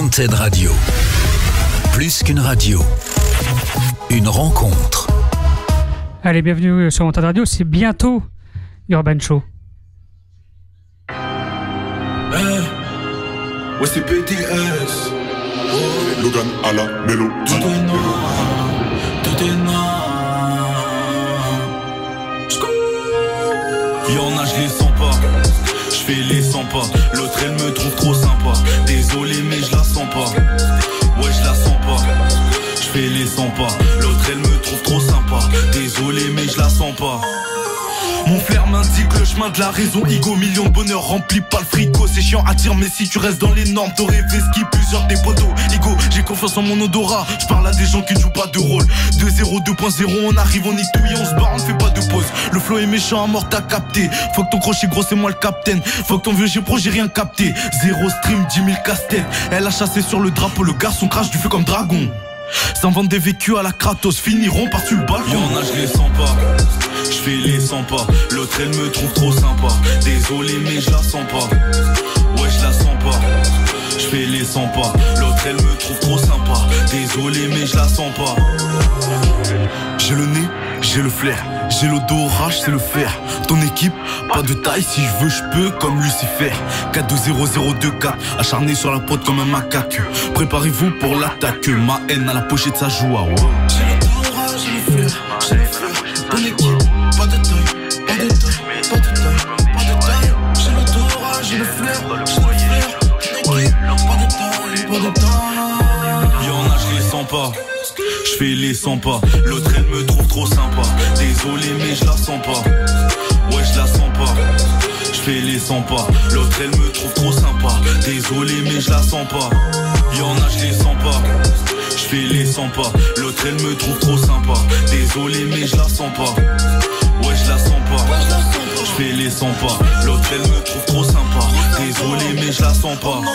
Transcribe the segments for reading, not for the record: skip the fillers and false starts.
Wanted Radio. Plus qu'une radio, une rencontre. Allez, bienvenue sur Wanted Radio, c'est bientôt Urban Show. Ouais, c'est BTS. Logan à la mélodie. Tout est noir, tout est noir. Y'en a, je les sens pas. Je fais les 100 pas. L'autre, elle me trouve trop sympa. Désolé, mais je la sens pas. Ouais, je la sens pas. Je fais les 100 pas. L'autre, elle me trouve trop sympa. Désolé, mais je la sens pas. Mon flair m'indique le chemin de la raison. Ego, million de bonheur rempli par le frigo. C'est chiant à dire mais si tu restes dans les normes, t'aurais fait ski plusieurs des poteaux. Ego, j'ai confiance en mon odorat. Je parle à des gens qui ne jouent pas de rôle. 2-0, 2.0, on arrive, on nique tout et on se barre, on ne fait pas de pause. Le flow est méchant à mort, t'as capté. Faut que ton crochet gros, c'est moi le capitaine. Faut que ton vieux pro, j'ai rien capté. 0 stream, 10 000 casse-tête. Elle a chassé sur le drapeau, le garçon crache du feu comme dragon. S'invente des vécus à la Kratos, finiront par-dessus le balcon. Y'en a, je les sens pas. Je fais les 100 pas. L'autre, elle me trouve trop sympa. Désolé, mais je la sens pas. Ouais, je la sens pas. Je fais les 100 pas. L'autre, elle me trouve trop sympa. Désolé, mais je la sens pas. J'ai le nez, j'ai le flair. J'ai l'odorat, je sais le faire. Ton équipe, pas de taille. Si je veux, je peux, comme Lucifer. 4-2-0-0-2-4. Acharné sur la prod comme un macaque. Préparez-vous pour l'attaque. Ma haine à la pochette, ça joue à wow. J'ai l'odorat, j'ai le flair. J'ai le flair. Ton équipe, pas de taille. Pas de taille, pas de taille, pas de taille. J'ai l'odorat, j'ai le flair. J'ai le flair. Ton équipe, pas de taille, pas de taille. Y'en a, je les sens pas. Je fais les 100 pas. L'autre, elle me trouve trop sympa. Désolé, mais je la sens pas. Ouais, je la sens pas. Je fais les 100 pas. L'autre, elle me trouve trop sympa. Désolé, mais je la sens pas. Y'en a, je les sens pas. Je fais les 100 pas. L'autre, elle me trouve trop sympa. Désolé, mais je la sens pas. Ouais, je la sens pas. Je fais les 100 pas. L'autre, elle me trouve trop sympa. Désolé, mais je la sens pas.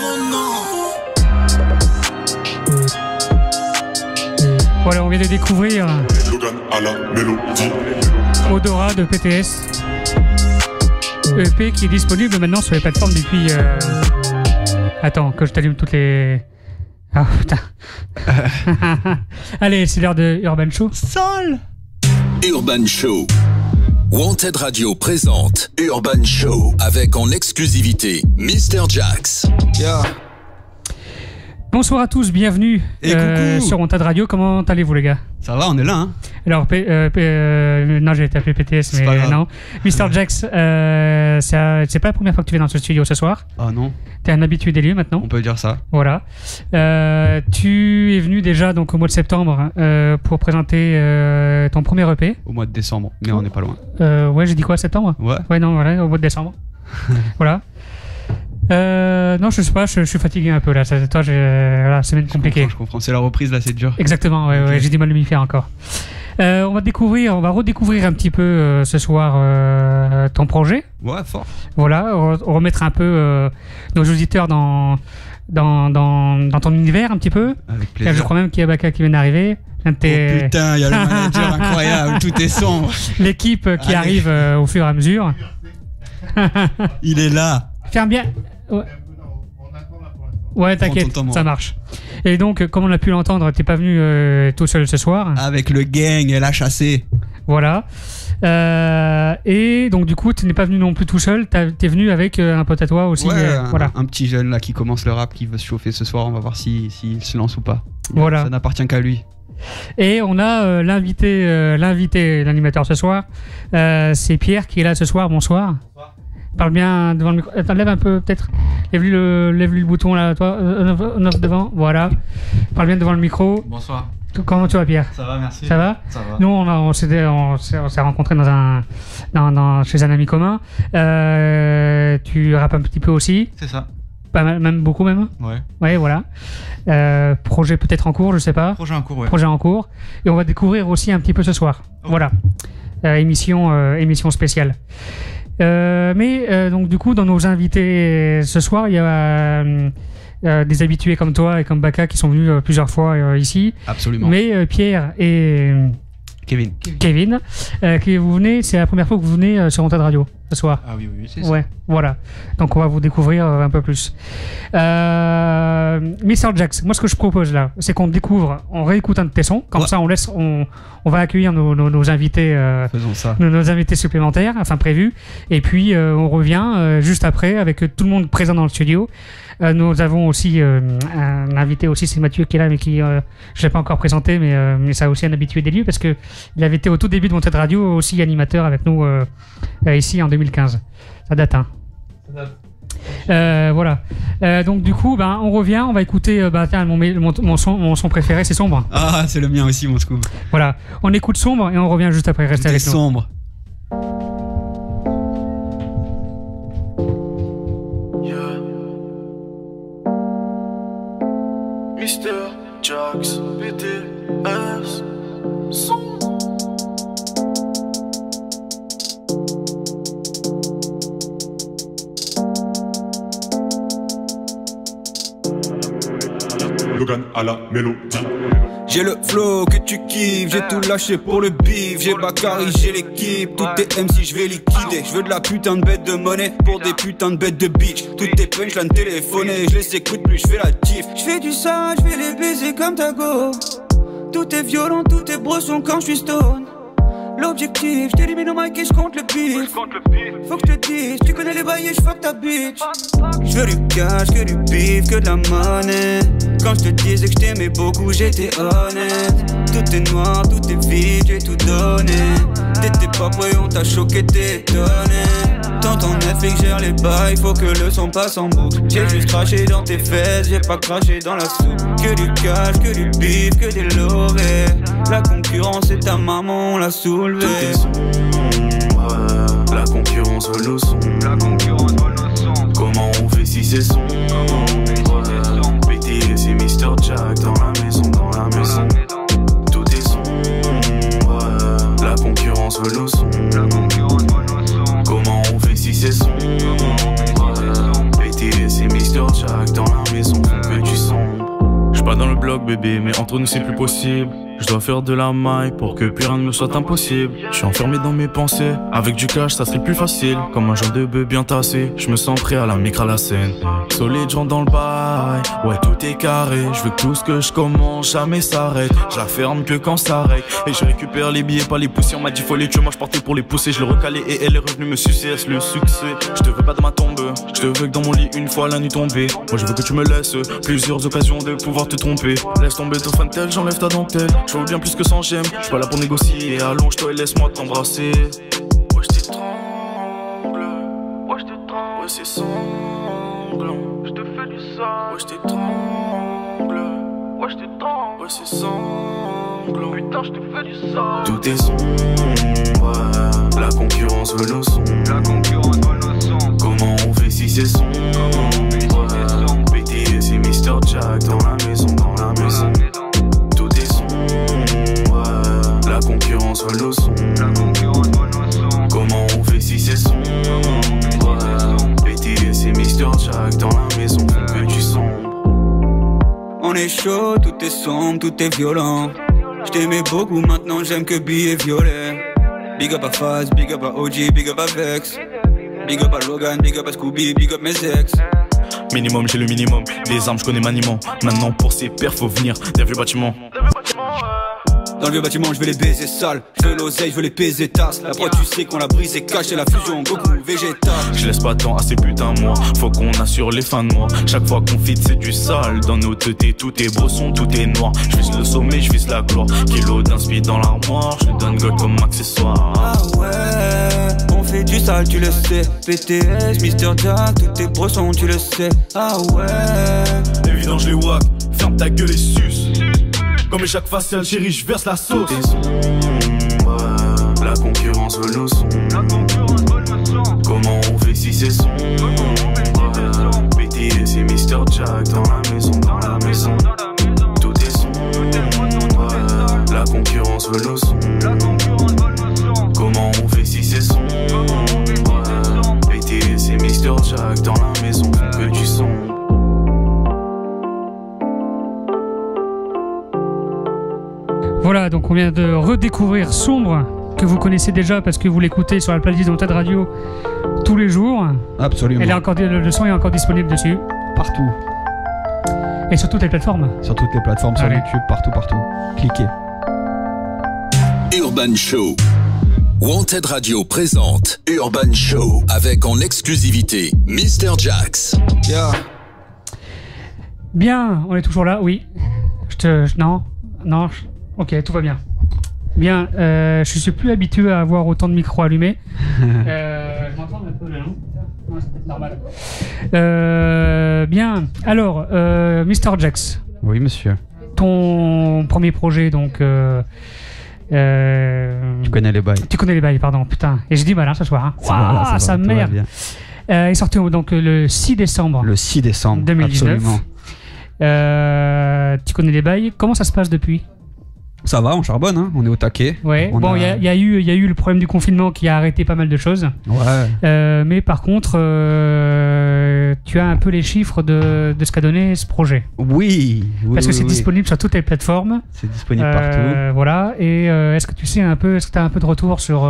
Voilà, on vient de découvrir Logan à la mélodie. Odora de PTS. EP qui est disponible maintenant sur les plateformes depuis... Attends, que je t'allume toutes les... Ah putain. Allez, c'est l'heure de Urban Show. Sol. Urban Show. Wanted Radio présente Urban Show avec en exclusivité Mr. Jax. Yeah. Bonsoir à tous, bienvenue sur Wanted Radio. Comment allez-vous les gars? Ça va, on est là, hein. Alors, non, j'ai été appelé PTS, mais non. Mr. Jax, c'est pas la première fois que tu viens dans ce studio ce soir. Ah non. T'es un habitué des lieux maintenant. On peut dire ça. Voilà. Tu es venu déjà donc au mois de septembre pour présenter ton premier EP. Au mois de décembre, mais on n'est pas loin. Ouais, j'ai dit quoi, septembre? Ouais. Ouais, non, voilà, au mois de décembre. Voilà. Non, je sais pas, je suis fatigué un peu là. Toi, voilà, semaine compliquée. Je comprends. C'est la reprise là, c'est dur. Exactement, ouais, okay. Ouais, j'ai du mal de m'y faire encore. On va redécouvrir un petit peu ce soir ton projet. Ouais, fort. Voilà, remettre un peu nos auditeurs dans ton univers un petit peu. Avec plaisir. Je crois même qu'il y a Baka qui vient d'arriver. Oh putain, il y a le manager incroyable, tout est sombre. L'équipe qui arrive au fur et à mesure. Il est là. Ferme bien. Ouais, t'inquiète, ça marche. Et donc, comme on a pu l'entendre, t'es pas venu tout seul ce soir. Avec le gang et la chassée. Voilà. Et donc, du coup, tu n'es pas venu non plus tout seul. T'es venu avec un pote à toi aussi. Ouais, voilà. Un petit jeune là qui commence le rap, qui veut se chauffer ce soir. On va voir s'il se lance ou pas. Voilà. Ça n'appartient qu'à lui. Et on a l'animateur ce soir. C'est Pierre qui est là ce soir. Bonsoir. Bonsoir. Parle bien devant le micro. Attends, lève un peu peut-être. Lève-lui le bouton là, toi. Devant. Voilà. Parle bien devant le micro. Bonsoir. Comment tu vas, Pierre? Ça va, merci. Ça va? Ça va. Nous, on s'est rencontrés chez un ami commun. Tu rappes un petit peu aussi? C'est ça. Pas mal, même beaucoup même? Ouais. Ouais, voilà. Projet peut-être en cours, je sais pas. Projet en cours, ouais. Projet en cours. Et on va découvrir aussi un petit peu ce soir. Oh. Voilà. Émission spéciale. Donc du coup, dans nos invités ce soir, il y a des habitués comme toi et comme Baka qui sont venus plusieurs fois ici. Absolument. Mais Pierre et Kevin, que vous venez, c'est la première fois que vous venez sur Wanted Radio. ce soir. Ah oui, c'est ça. Ouais, voilà. Donc on va vous découvrir un peu plus. Mr. Jax, moi ce que je propose là, c'est qu'on découvre, on réécoute un de tes sons, comme ça on va accueillir nos invités, Faisons ça. nos invités supplémentaires, enfin prévus, et puis on revient juste après avec tout le monde présent dans le studio. Nous avons aussi un invité aussi, c'est Mathieu qui est là, mais qui je ne l'ai pas encore présenté, mais ça aussi un habitué des lieux parce que il avait été au tout début de Wanted Radio aussi animateur avec nous ici en 2015. Ça date, hein. Voilà. Donc du coup, on revient, on va écouter mon son préféré, c'est Sombre. Ah, c'est le mien aussi, mon scoop. Voilà, on écoute Sombre et on revient juste après. Restez avec nous. Sombre. Mr. Jax, BTS, Sombre. Logan à la mélodie. J'ai le flow que tu kiffes, j'ai tout lâché pour le bif. J'ai Bakary, j'ai l'équipe, tout est MC, je vais liquider. Je veux de la putain de bête de monnaie pour des putains de bêtes de bitch. Toutes tes punchlines téléphonées, je les écoute plus, je fais la tif. Je fais du sale, je vais les baiser comme ta go. Tout est violent, tout est brosson quand je suis stone. L'objectif, j'élimine au mic et j'compte le beef. Faut que je te dise, tu connais les bails et j'fuck ta bitch. J'veux du cash, que du beef, que de la monnaie. Quand je te disais que j't'aimais beaucoup, j'étais honnête. Tout est noir, tout est vide, j'ai tout donné. T'étais pas prêt, on t'a choqué, t'es étonné. T'entends Netflix, gère les bails, faut que le son passe en boucle. J'ai juste craché dans tes fesses, j'ai pas craché dans la soupe. Que du cash, que du beef, que des lorés. La concurrence est ta maman, on l'a soulevée. Tout est sombre, la concurrence veut le son. Comment on fait si c'est sombre? BT c'est Mr. Jack dans la maison, Tout est sombre, la concurrence veut le son. Comment on fait si c'est sombre? BT c'est Mr. Jack dans la maison, on fait du sombre. J'suis pas dans le bloc bébé, mais entre nous c'est plus possible. Je dois faire de la maille pour que plus rien ne me soit impossible. Je suis enfermé dans mes pensées. Avec du cash, ça serait plus facile. Comme un genre de bœuf bien tassé. Je me sens prêt à la micro à la scène. Solide, j'entre dans le bail. Ouais, tout est carré. Je veux que tout ce que je commence jamais s'arrête. Je la ferme que quand ça règle. Et je récupère les billets, pas les pousser. On m'a dit faut les tuer, moi je partais pour les pousser. Je le recalais et elle est revenue me sucer. Est-ce le succès? Je te veux pas dans ma tombe. Je te veux que dans mon lit une fois la nuit tombée. Moi je veux que tu me laisses plusieurs occasions de pouvoir te tromper. Laisse tomber ton fan tel, j'enlève ta dentelle. Je veux bien plus que 100 j'aime. J'suis pas là pour négocier. Allonge-toi et laisse-moi t'embrasser. Ouais, j't'étrangle. Ouais, j't'étrangle. Ouais, c'est sanglant. J'te fais du sale. Ouais, j't'étrangle. Ouais, j't'étrangle. Ouais, c'est sanglant. Putain, j'te fais du sale. Tout est sombre. La concurrence veut le son. Comment on fait si c'est sombre? BT c'est Mr. Jack dans la maison, Tout est sombre, la concurrence veut le son. Comment on fait si c'est sombre? BT c'est Mr. Jack dans la maison, on fait du sombre. On est chaud, tout est sombre, tout est violent. J't'aimais beaucoup, maintenant j'aime que billet violet. Big up à Faz, big up à OG, big up à Vex. Big up à Logan, big up à Scooby, big up mes ex. Minimum, j'ai le minimum. Des armes, je connais maniement. Maintenant, pour ces perfs, faut venir des vieux bâtiments. Dans le vieux bâtiment, je veux les baiser sales. Je veux l'oseille, je veux les baiser tasses. La prod, tu sais qu'on l'a brisé, caché la fusion, Goku, végétal. Je laisse pas temps à ces putains moi. Faut qu'on assure les fins de mois. Chaque fois qu'on fit, c'est du sale. Dans nos têtes, tout est brosson, tout est noir. Je vise le sommet, je vise la gloire. Kilo d'inspi dans l'armoire. Je donne God comme accessoire. Ah ouais, on fait du sale, tu le sais. BTS, Mr. Jack, tout est brosson, tu le sais. Ah ouais, évident, je les wack. Ferme ta gueule et suce. Comme chaque facial, chérie, je verse la sauce. tout est sombre, la concurrence veut le son. Comment on fait si c'est sombre? BT c'est Mr. Jack dans la maison, Tout est sombre, la concurrence veut le son. Comment on fait si c'est sombre? BT c'est Mr. Jack dans la maison, que du sombre. Voilà, donc on vient de redécouvrir Sombre, que vous connaissez déjà parce que vous l'écoutez sur la playlist de Wanted Radio tous les jours. Absolument. Le son est encore disponible dessus. Partout. Et sur toutes les plateformes. Sur toutes les plateformes, sur Allez. YouTube, partout. Cliquez. Urban Show. Wanted Radio présente Urban Show avec en exclusivité Mr. Jax. Yeah. Bien, on est toujours là, oui. Non. Ok, tout va bien. Bien, je suis plus habitué à avoir autant de micros allumés. Je m'entends un peu là, non? Non, c'est peut-être normal. Bien, alors, Mr. Jax. Oui, monsieur. Ton premier projet, donc... Tu connais les bails. Tu connais les bails, pardon, putain. Et je dis mal, hein, ce soir. Hein. Waouh, sa mère. Est sorti donc le 6 décembre. Le 6 décembre, 2019. absolument. Tu connais les bails. Comment ça se passe depuis? Ça va, on charbonne, hein, on est au taquet. Ouais, bon, il y a eu le problème du confinement qui a arrêté pas mal de choses. Ouais. Mais par contre, tu as un peu les chiffres de ce qu'a donné ce projet. Oui. Parce que c'est disponible sur toutes les plateformes. C'est disponible partout. Voilà. Et est-ce que tu sais un peu, est-ce que tu as un peu de retour sur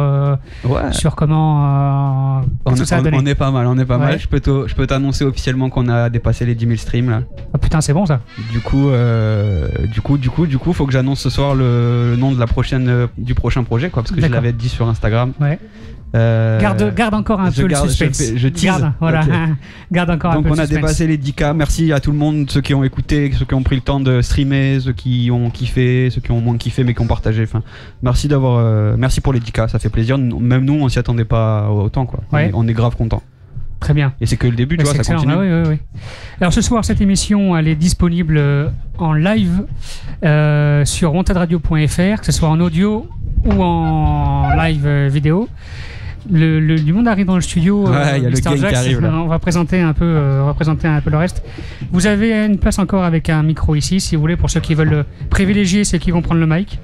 comment tout ça a donné? On est pas mal. Je peux t'annoncer officiellement qu'on a dépassé les 10 000 streams là. Ah putain, c'est bon ça. Du coup, faut que j'annonce ce soir le nom de du prochain projet, quoi, parce que je l'avais dit sur Instagram. Ouais. Garde encore un peu le suspense. Je tease. Garde, voilà. Okay. Garde encore un peu le suspense. Donc on a dépassé les 10K. Merci à tout le monde, ceux qui ont écouté, ceux qui ont pris le temps de streamer, ceux qui ont kiffé, ceux qui ont moins kiffé mais qui ont partagé. Enfin, merci pour les 10K, ça fait plaisir. Même nous, on s'y attendait pas autant, quoi. Ouais. On est grave content. Très bien. Et c'est que le début, tu vois, ça continue. Ah, oui. Alors ce soir, cette émission, elle est disponible en live sur wantedradio.fr, que ce soit en audio ou en live vidéo. Du monde arrive dans le studio. Ouais, il y a le gang qui arrive là. On va présenter un peu le reste. Vous avez une place encore avec un micro ici, si vous voulez, pour ceux qui veulent privilégier ceux qui vont prendre le mic.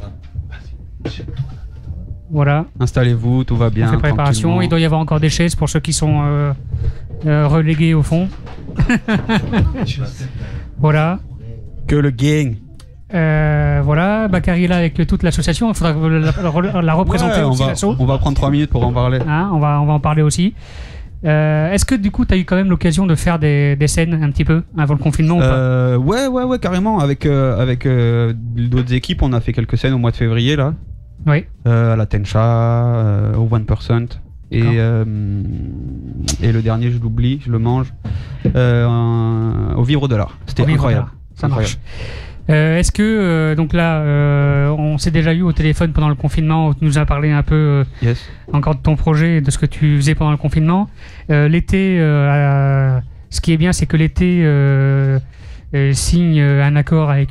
Voilà. Installez-vous, tout va bien. On fait préparation. Il doit y avoir encore des chaises pour ceux qui sont relégués au fond. Voilà. Que le gang. Voilà, Bakary est là avec toute l'association. Il faudra la représenter aussi, l'asso. On va prendre 3 minutes pour en parler. Hein, on va en parler aussi. Est-ce que du coup, tu as eu quand même l'occasion de faire des scènes un petit peu avant le confinement ou pas? Ouais, carrément. Avec d'autres équipes, on a fait quelques scènes au mois de février là. Oui. À la Tencha, au 1%. Et le dernier, je l'oublie, je le mange. Au Vivre de l'Art. C'était incroyable. Ça marche. Est-ce que, donc là, on s'est déjà eu au téléphone pendant le confinement, où tu nous as parlé un peu encore de ton projet et de ce que tu faisais pendant le confinement. L'été, ce qui est bien, c'est que l'été signe un accord avec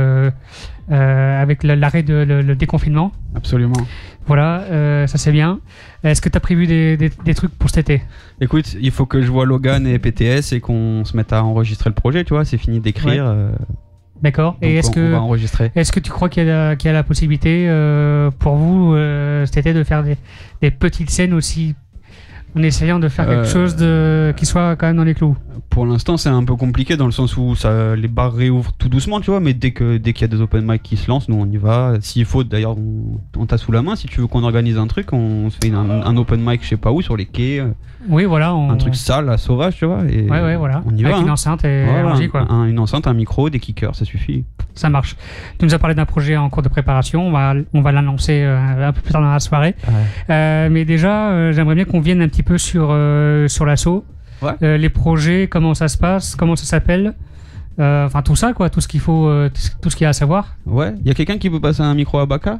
l'arrêt le déconfinement. Absolument. Voilà, ça c'est bien. Est-ce que tu as prévu des trucs pour cet été? Écoute, il faut que je vois Logan et PTS et qu'on se mette à enregistrer le projet, tu vois, c'est fini d'écrire. Ouais. D'accord. Et on va enregistrer. Est-ce que tu crois qu'il y a la possibilité pour vous cet été de faire des petites scènes aussi, en essayant de faire quelque chose qui soit quand même dans les clous? Pour l'instant, c'est un peu compliqué dans le sens où les bars réouvrent tout doucement, tu vois, mais dès qu'il y a des open mic qui se lancent, nous on y va. S'il faut, d'ailleurs, on t'a sous la main. Si tu veux qu'on organise un truc, on se fait un open mic, je sais pas où, sur les quais. Oui, voilà. Un truc sale, sauvage, tu vois. Et ouais, voilà. On y va. Avec une enceinte et allons-y, quoi. Une enceinte, un micro, des kickers, ça suffit. Ça marche. Tu nous as parlé d'un projet en cours de préparation. On va l'annoncer un peu plus tard dans la soirée. Ouais. Mais déjà, j'aimerais bien qu'on vienne un petit peu sur l'asso. Ouais. Les projets, comment ça se passe, comment ça s'appelle, enfin tout ça, quoi, tout ce qu'il faut, tout ce qu'il y a à savoir. Ouais. Il y a quelqu'un qui peut passer un micro à Baka.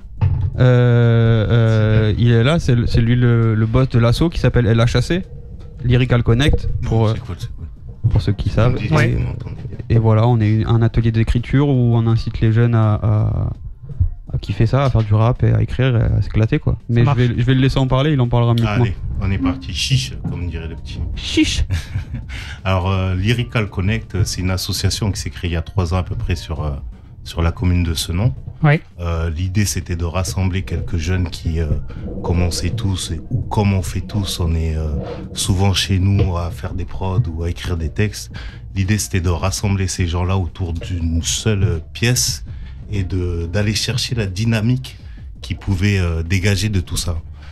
Il est là, c'est lui le boss de l'asso qui s'appelle LHAC, Lyrical Connect, pour ceux qui savent. Ouais. Et voilà, on est un atelier d'écriture où on incite les jeunes à kiffer ça, à faire du rap et à écrire et à s'éclater, quoi. Mais je vais le laisser en parler, il en parlera mieux que moi. Allez, on est parti. Chiche, comme dirait le petit. Chiche. Alors, Lyrical Connect, c'est une association qui s'est créée il y a 3 ans à peu près sur la commune de Senon. Ouais. L'idée, c'était de rassembler quelques jeunes qui, comme on sait tous, ou comme on fait tous, on est souvent chez nous à faire des prods ou à écrire des textes. L'idée, c'était de rassembler ces gens-là autour d'une seule pièce et d'aller chercher la dynamique qui pouvait dégager de tout ça.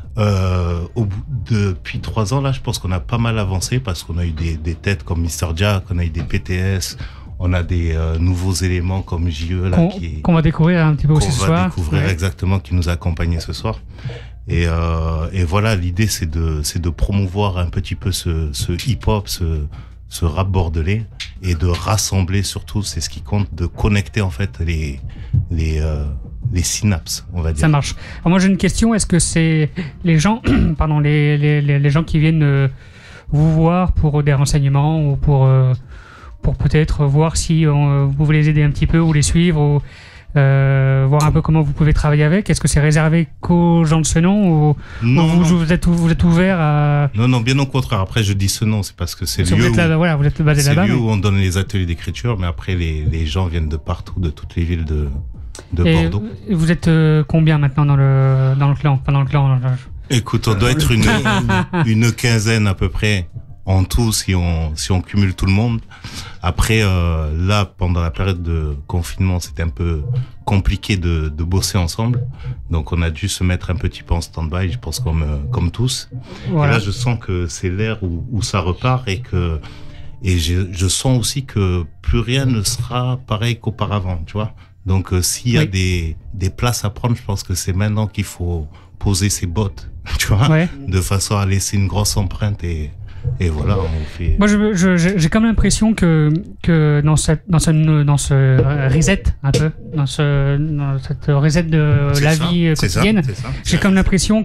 Depuis 3 ans, là, je pense qu'on a pas mal avancé parce qu'on a eu des têtes comme Mr. Jack, on a eu des PTS, on a des nouveaux éléments comme JE là qu'on va découvrir un petit peu aussi ce soir. Qu'on va découvrir exactement, qui nous a accompagnés ce soir. Et voilà, l'idée c'est de promouvoir un petit peu ce hip-hop, ce rap bordelais, et de rassembler surtout, c'est ce qui compte, de connecter en fait les synapses, on va dire. Ça marche. Alors moi j'ai une question, est-ce que c'est les gens, pardon, les gens qui viennent vous voir pour des renseignements ou pour peut-être voir si vous pouvez les aider un petit peu ou les suivre ou voir un peu comment vous pouvez travailler avec, est-ce que c'est réservé qu'aux gens de ce nom ou vous êtes ouvert à... Non, bien au contraire. Après je dis ce nom, c'est parce que c'est lieu vous êtes basé là-bas. C'est lieu où on donne les ateliers d'écriture, mais après les gens viennent de partout, de toutes les villes de Bordeaux. Vous êtes combien maintenant dans le clan, enfin dans le clan Écoute, on doit être une quinzaine à peu près en tout, si on cumule tout le monde. Après, là, pendant la période de confinement, c'était un peu compliqué de bosser ensemble. Donc, on a dû se mettre un petit peu en stand-by, je pense, comme tous. Voilà. Et là, je sens que c'est l'ère où ça repart et je sens aussi que plus rien ne sera pareil qu'auparavant, tu vois. Donc, s'il y a des places à prendre, je pense que c'est maintenant qu'il faut poser ses bottes, tu vois, de façon à laisser une grosse empreinte et voilà, on fait... Moi, j'ai quand même l'impression que dans ce reset, un peu, dans cette reset de la vie quotidienne, j'ai comme l'impression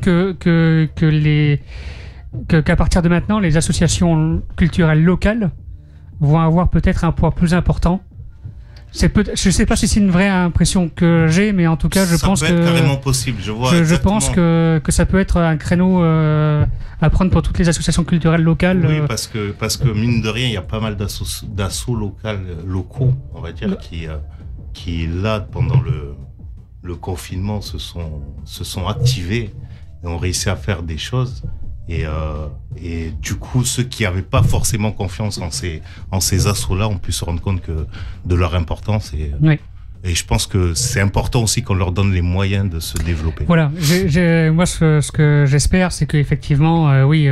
qu'à partir de maintenant, les associations culturelles locales vont avoir peut-être un poids plus important. Je sais pas si c'est une vraie impression que j'ai, mais en tout cas, je pense que... Ça peut être carrément possible, je pense que ça peut être un créneau à prendre pour toutes les associations culturelles locales. Oui, parce que mine de rien, il y a pas mal d'assauts locaux, on va dire, qui là, pendant le confinement, se sont activés et ont réussi à faire des choses. Et du coup, ceux qui n'avaient pas forcément confiance en ces assauts-là ont pu se rendre compte de leur importance. Et je pense que c'est important aussi qu'on leur donne les moyens de se développer. Voilà. Moi, ce que j'espère, c'est qu'effectivement,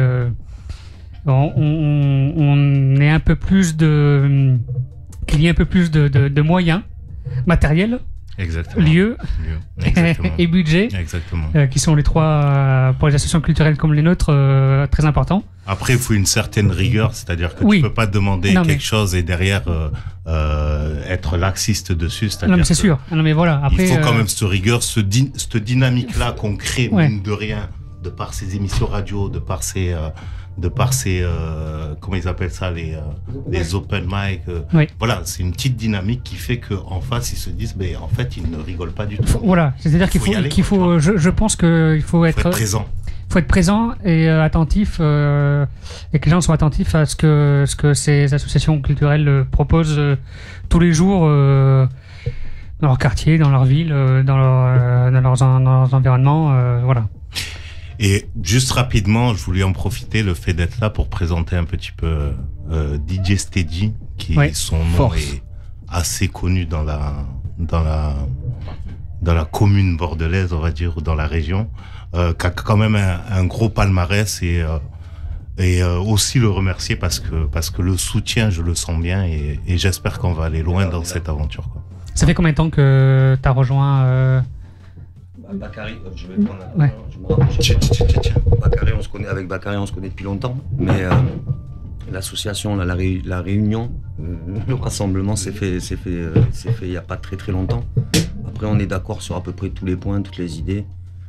on ait un peu plus qu'il y ait un peu plus de moyens matériels. Exactement. Lieu et budget, qui sont les trois pour les associations culturelles comme les nôtres très importants. Après, il faut une certaine rigueur, c'est-à-dire que tu peux pas demander quelque chose et derrière être laxiste dessus. Non, mais c'est sûr. Non, mais voilà. Après, il faut quand même cette rigueur, cette dynamique-là qu'on crée, mine de rien, de par ces émissions radio, de par ces comment ils appellent ça, les open mic. Voilà, c'est une petite dynamique qui fait qu'en face, ils se disent, mais en fait, ils ne rigolent pas du tout. Voilà, c'est-à-dire je pense qu'il faut être présent. Il faut être présent et attentif, et que les gens soient attentifs à ce que ces associations culturelles proposent tous les jours dans leur quartier, dans leur ville, dans leurs environnements, voilà. Et juste rapidement, je voulais en profiter, le fait d'être là pour présenter un petit peu DJ Steady, qui son nom est assez connu dans la commune bordelaise, on va dire, ou dans la région, qui a quand même un gros palmarès, et aussi le remercier parce que le soutien, je le sens bien, et j'espère qu'on va aller loin dans cette aventure, quoi. Ça fait combien de temps que tu as rejoint Bakary, je vais prendre je me rapproche. Bakary, avec Bakary, on se connaît depuis longtemps, mais l'association, la réunion, le rassemblement s'est fait il n'y a pas très longtemps. Après, on est d'accord sur à peu près tous les points, toutes les idées.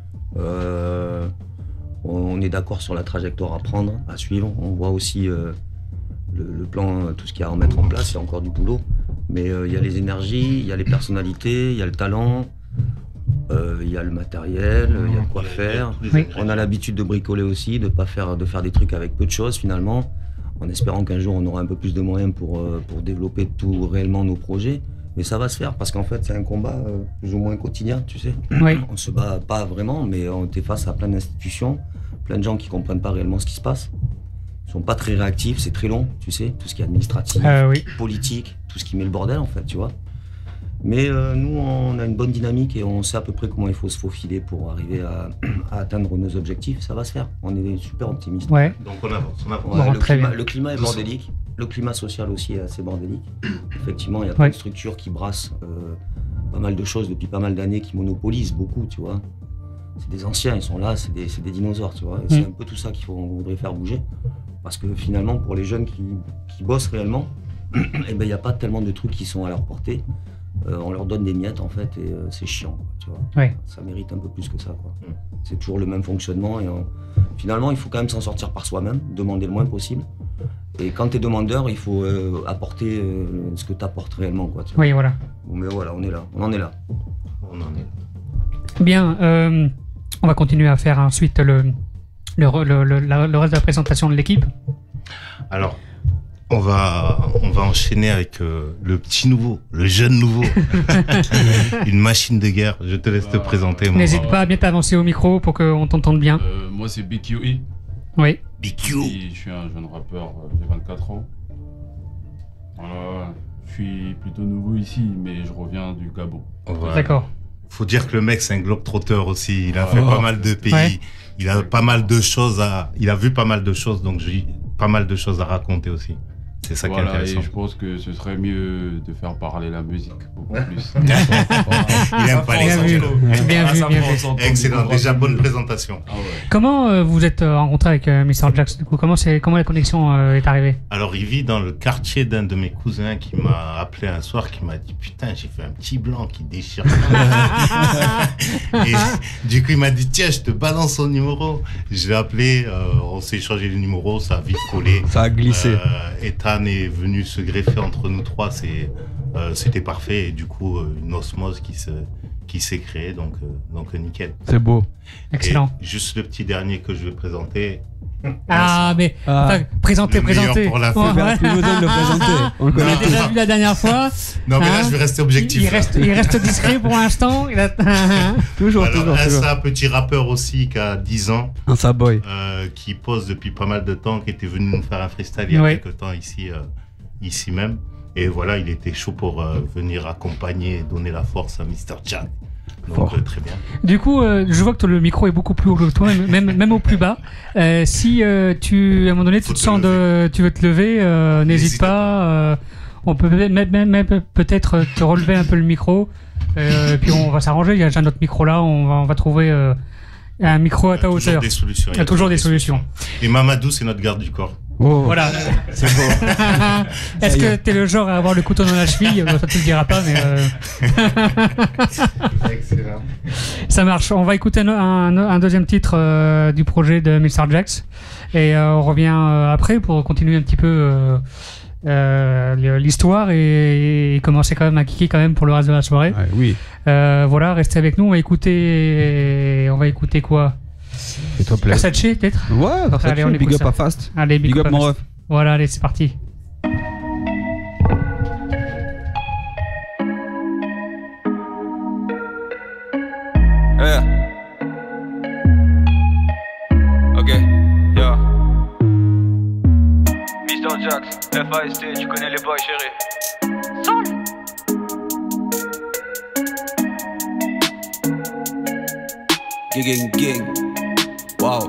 On est d'accord sur la trajectoire à prendre, à suivre. On voit aussi le plan, tout ce qu'il y a à remettre en place. Il y a encore du boulot, mais il y a les énergies, il y a les personnalités, il y a le talent. Il y a le matériel, il y a de quoi faire. On a l'habitude de bricoler aussi, de faire des trucs avec peu de choses finalement, en espérant qu'un jour on aura un peu plus de moyens pour développer tout réellement nos projets. Mais ça va se faire parce qu'en fait c'est un combat plus ou moins quotidien, tu sais. On se bat pas vraiment, mais on est face à plein d'institutions, plein de gens qui comprennent pas réellement ce qui se passe. Ils sont pas très réactifs, c'est très long, tu sais, tout ce qui est administratif, politique, tout ce qui met le bordel en fait, tu vois. Mais nous, on a une bonne dynamique et on sait à peu près comment il faut se faufiler pour arriver à atteindre nos objectifs. Ça va se faire. On est super optimistes. Ouais. Donc on avance. Ouais, le climat est bordélique. Le climat social aussi est assez bordélique. Effectivement, il y a plein de structures qui brassent pas mal de choses depuis pas mal d'années, qui monopolisent beaucoup, tu vois. C'est des anciens, ils sont là, c'est des dinosaures, tu vois. Et c'est un peu tout ça qu'on voudrait faire bouger. Parce que finalement, pour les jeunes qui bossent réellement, il n'y a pas tellement de trucs qui sont à leur portée. On leur donne des miettes en fait et c'est chiant, quoi, tu vois. Ouais. Ça mérite un peu plus que ça, quoi. C'est toujours le même fonctionnement et finalement il faut quand même s'en sortir par soi-même, demander le moins possible. Et quand tu es demandeur, il faut apporter ce que tu apportes réellement, quoi, tu vois. Oui, voilà. Bon, mais voilà, on est là, on en est là. Bien, on va continuer à faire ensuite le reste de la présentation de l'équipe. Alors, on va enchaîner avec le petit nouveau, le jeune nouveau. Une machine de guerre. Je te laisse te présenter. N'hésite pas à bien t'avancer au micro pour qu'on t'entende bien. Moi, c'est BQE. Oui. BQ. Je suis un jeune rappeur, j'ai 24 ans. Voilà, je suis plutôt nouveau ici, mais je reviens du Gabon. Voilà. D'accord. Faut dire que le mec, c'est un globe-trotteur aussi. Il a fait pas mal de pays. Ouais. Il a pas mal de choses il a vu pas mal de choses, donc j'ai pas mal de choses à raconter aussi. C'est ça qui est intéressant. Et je pense que ce serait mieux de faire parler la musique beaucoup plus. Il aime pas les sentiments. Bien vu. Excellent, déjà bonne présentation. Ah ouais. Comment vous êtes rencontré avec Mr. Jax du coup, comment la connexion est arrivée? Alors il vit dans le quartier d'un de mes cousins qui m'a appelé un soir, qui m'a dit putain j'ai fait un petit blanc qui déchire. Et du coup il m'a dit tiens je te balance son numéro. Je l'ai appelé, on s'est échangé le numéro, ça a vite collé. Ça a glissé. Ethan est venu se greffer entre nous trois, c'était parfait et du coup une osmose qui s'est créée, donc nickel. C'est beau. Excellent. Et juste le petit dernier que je vais présenter. Présentez. Pour la fin. Ouais. Plus besoin de le présenter. On le On connaît l'a déjà vu la dernière fois. Non mais là je vais rester objectif. Il reste discret pour l'instant. Toujours. C'est un petit rappeur aussi qui a 10 ans. Un Saboy. Qui pose depuis pas mal de temps, qui était venu nous faire un freestyle il y a quelques temps ici même. Et voilà, il était chaud pour venir accompagner et donner la force à Mr. Jack. Donc très bien. Du coup, je vois que le micro est beaucoup plus haut que toi, même au plus bas. Si tu, à un moment donné, tu veux te lever, n'hésite pas. On peut peut-être te relever un peu le micro. Puis on va s'arranger. Il y a déjà notre micro là. On va trouver un micro à ta hauteur. Il y a toujours des solutions. Et Mamadou, c'est notre garde du corps. Oh. Voilà. C'est beau. Est-ce que t'es le genre à avoir le couteau dans la cheville? Ça te le dira pas, mais. Excellent. Ça marche. On va écouter un deuxième titre du projet de Mr. Jax. Et on revient après pour continuer un petit peu l'histoire et commencer quand même à kicker quand même pour le reste de la soirée. Ouais, oui. Voilà, restez avec nous. On va écouter quoi? Fais-toi plaisir. Versace peut-être? Ouais, Versace. Allez, on Big écoute up ça. à Fast. Allez, Big up mon ref. Voilà, allez, c'est parti. Ok, yeah. Mr. Jax, FAST, tu connais les boys chérie. Sol. Gang. Wow.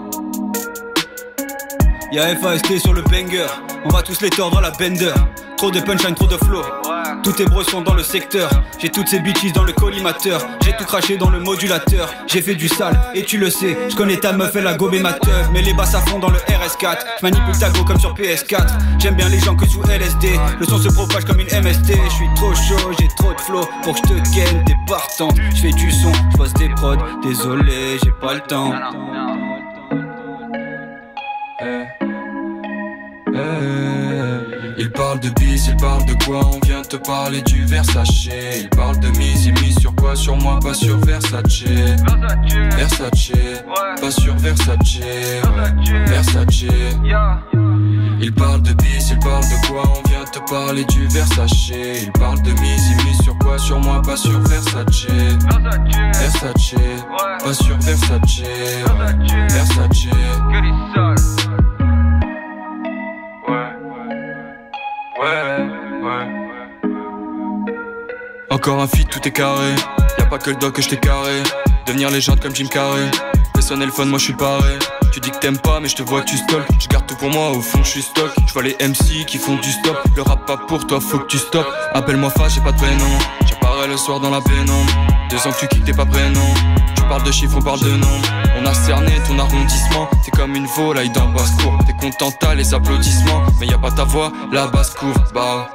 Y'a FAST sur le banger. On va tous les tordre dans la bender. Trop de punchline, trop de flow. Tous tes bros sont dans le secteur. J'ai toutes ces bitches dans le collimateur. J'ai tout craché dans le modulateur. J'ai fait du sale et tu le sais. Je connais ta meuf, elle a gobé ma teuf. Mais les basses à fond dans le RS4. Je manipule ta go comme sur PS4. J'aime bien les gens que sous LSD. Le son se propage comme une MST. Je suis trop chaud, j'ai trop de flow. Pour que je te gagne, t'es partant. Je fais du son, je bosse des prods. Désolé, j'ai pas le temps. Il parle de bis, il parle de quoi? On vient te parler du Versace. Il parle de mise, il mise sur quoi? Sur moi, pas sur Versace. Versace, pas sur Versace. Versace. Il parle de bis, il parle de quoi? On vient te parler du Versace. Il parle de mise, il mise sur quoi? Sur moi, pas sur Versace. Versace, pas sur Versace. Versace. Encore un feat, tout est carré. Y'a pas que le doc que je t'ai carré. Devenir légende comme Jim Carrey. Fais sonner le phone, moi je suis paré. Tu dis que t'aimes pas mais je te vois que tu stalk. Je garde tout pour moi, au fond je suis stock. Je vois les MC qui font du stop. Le rap pas pour toi, faut que tu stoppes. Appelle-moi Fa, j'ai pas de prénom. J'apparais le soir dans la pénombre. 2 ans que tu kicks, t'es pas prénom. Tu parles de chiffres, on parle de nombres. On a cerné ton arrondissement. T'es comme une volaille d'un basse-cour. T'es content, t'as les applaudissements. Mais y a pas ta voix, la basse-cour. Bah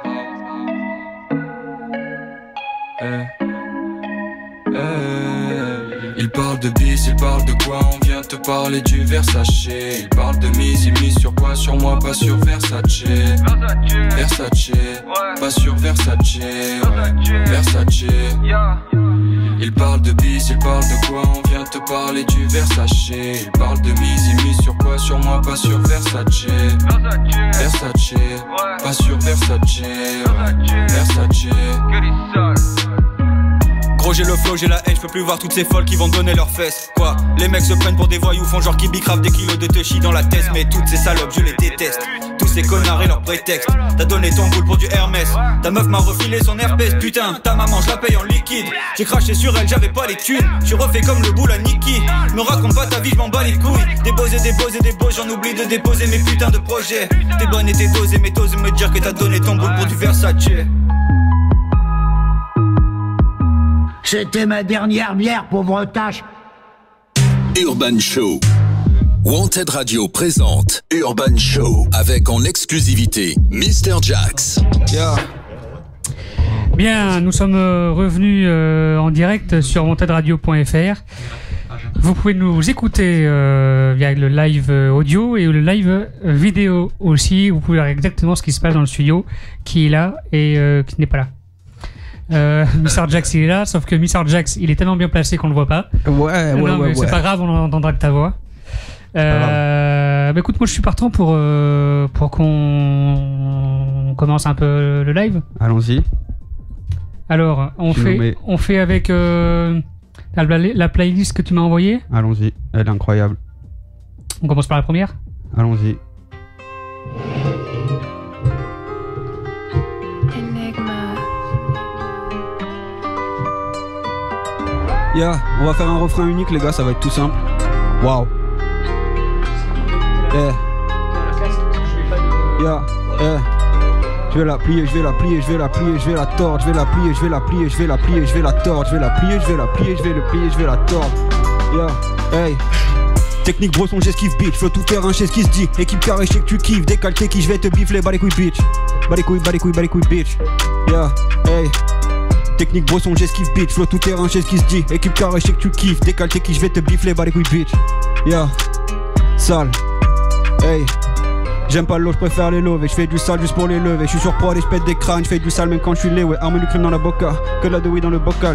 Il parle de bis, il parle de quoi? On vient te parler du Versace. Il parle de mise, il mise sur quoi? Sur moi, pas sur Versace. Versace, pas sur Versace. Versace. Il parle de bis, il parle de quoi? On vient te parler du Versace. Il parle de mise, il mise sur quoi? Sur moi, pas sur Versace. Versace, pas sur Versace. Versace. Gros j'ai le flow, j'ai la haine, je peux plus voir toutes ces folles qui vont donner leurs fesses. Quoi? Les mecs se prennent pour des voyous, font genre qui bicravent des kilos de touchy dans la tête. Mais toutes ces salopes, je les déteste. Tous ces connards et leurs prétextes. T'as donné ton boule pour du Hermès. Ta meuf m'a refilé son herpès. Putain, ta maman je la paye en liquide. J'ai craché sur elle, j'avais pas les thunes. J'suis refait comme le boule à Niki. Me raconte pas ta vie, j'm'en bats les couilles. Déposer, j'en oublie de déposer mes putains de projets. T'es bonne et t'es dosé, mais t'oses me dire que t'as donné ton boule pour du Versace. C'était ma dernière bière, pauvre tâche. Urban Show. Wanted Radio présente Urban Show avec en exclusivité Mr. Jax. Yeah. Bien, nous sommes revenus en direct sur wantedradio.fr. Vous pouvez nous écouter via le live audio et le live vidéo aussi. Vous pouvez voir exactement ce qui se passe dans le studio, qui est là et qui n'est pas là. Mr. Jax il est là, sauf que Mr. Jax il est tellement bien placé qu'on le voit pas. Ouais. C'est pas grave, on entendra que ta voix. Bah écoute, moi je suis partant pour qu'on commence un peu le live. Allons-y. Alors, on fait avec la playlist que tu m'as envoyée. Allons-y, elle est incroyable. On commence par la première. Allons-y. On va faire un refrain unique les gars, ça va être tout simple. Waouh. Je vais la plier, je vais la plier, je vais la plier, je vais la tordre, je vais la plier, je vais la plier, je vais la plier, je vais la tordre, je vais la plier, je vais la plier, je vais le plier, je vais la tordre. Hey. Technique brosson, j'esquive bitch, faut tout faire un chez ce qui se dit. Équipe carré, je sais que tu kiffes, décalqué qui je vais te bifler, bas les couilles bitch. Bas les couilles bitch. Hey. Technique brosson, j'esquive bitch, flow tout terrain, je sais ce qui se dit. Équipe carré, je sais que tu kiffes, décalqué qui je vais te bifler, bas les couilles bitch. Sale. Hey. J'aime pas l'eau, je préfère les lever. Je fais du sale juste pour les lever. Je suis sur prod et je pète des crânes. Je fais du sale même quand je suis lé. Ouais, arme du crime dans la boca, que de la de oui dans le bocal.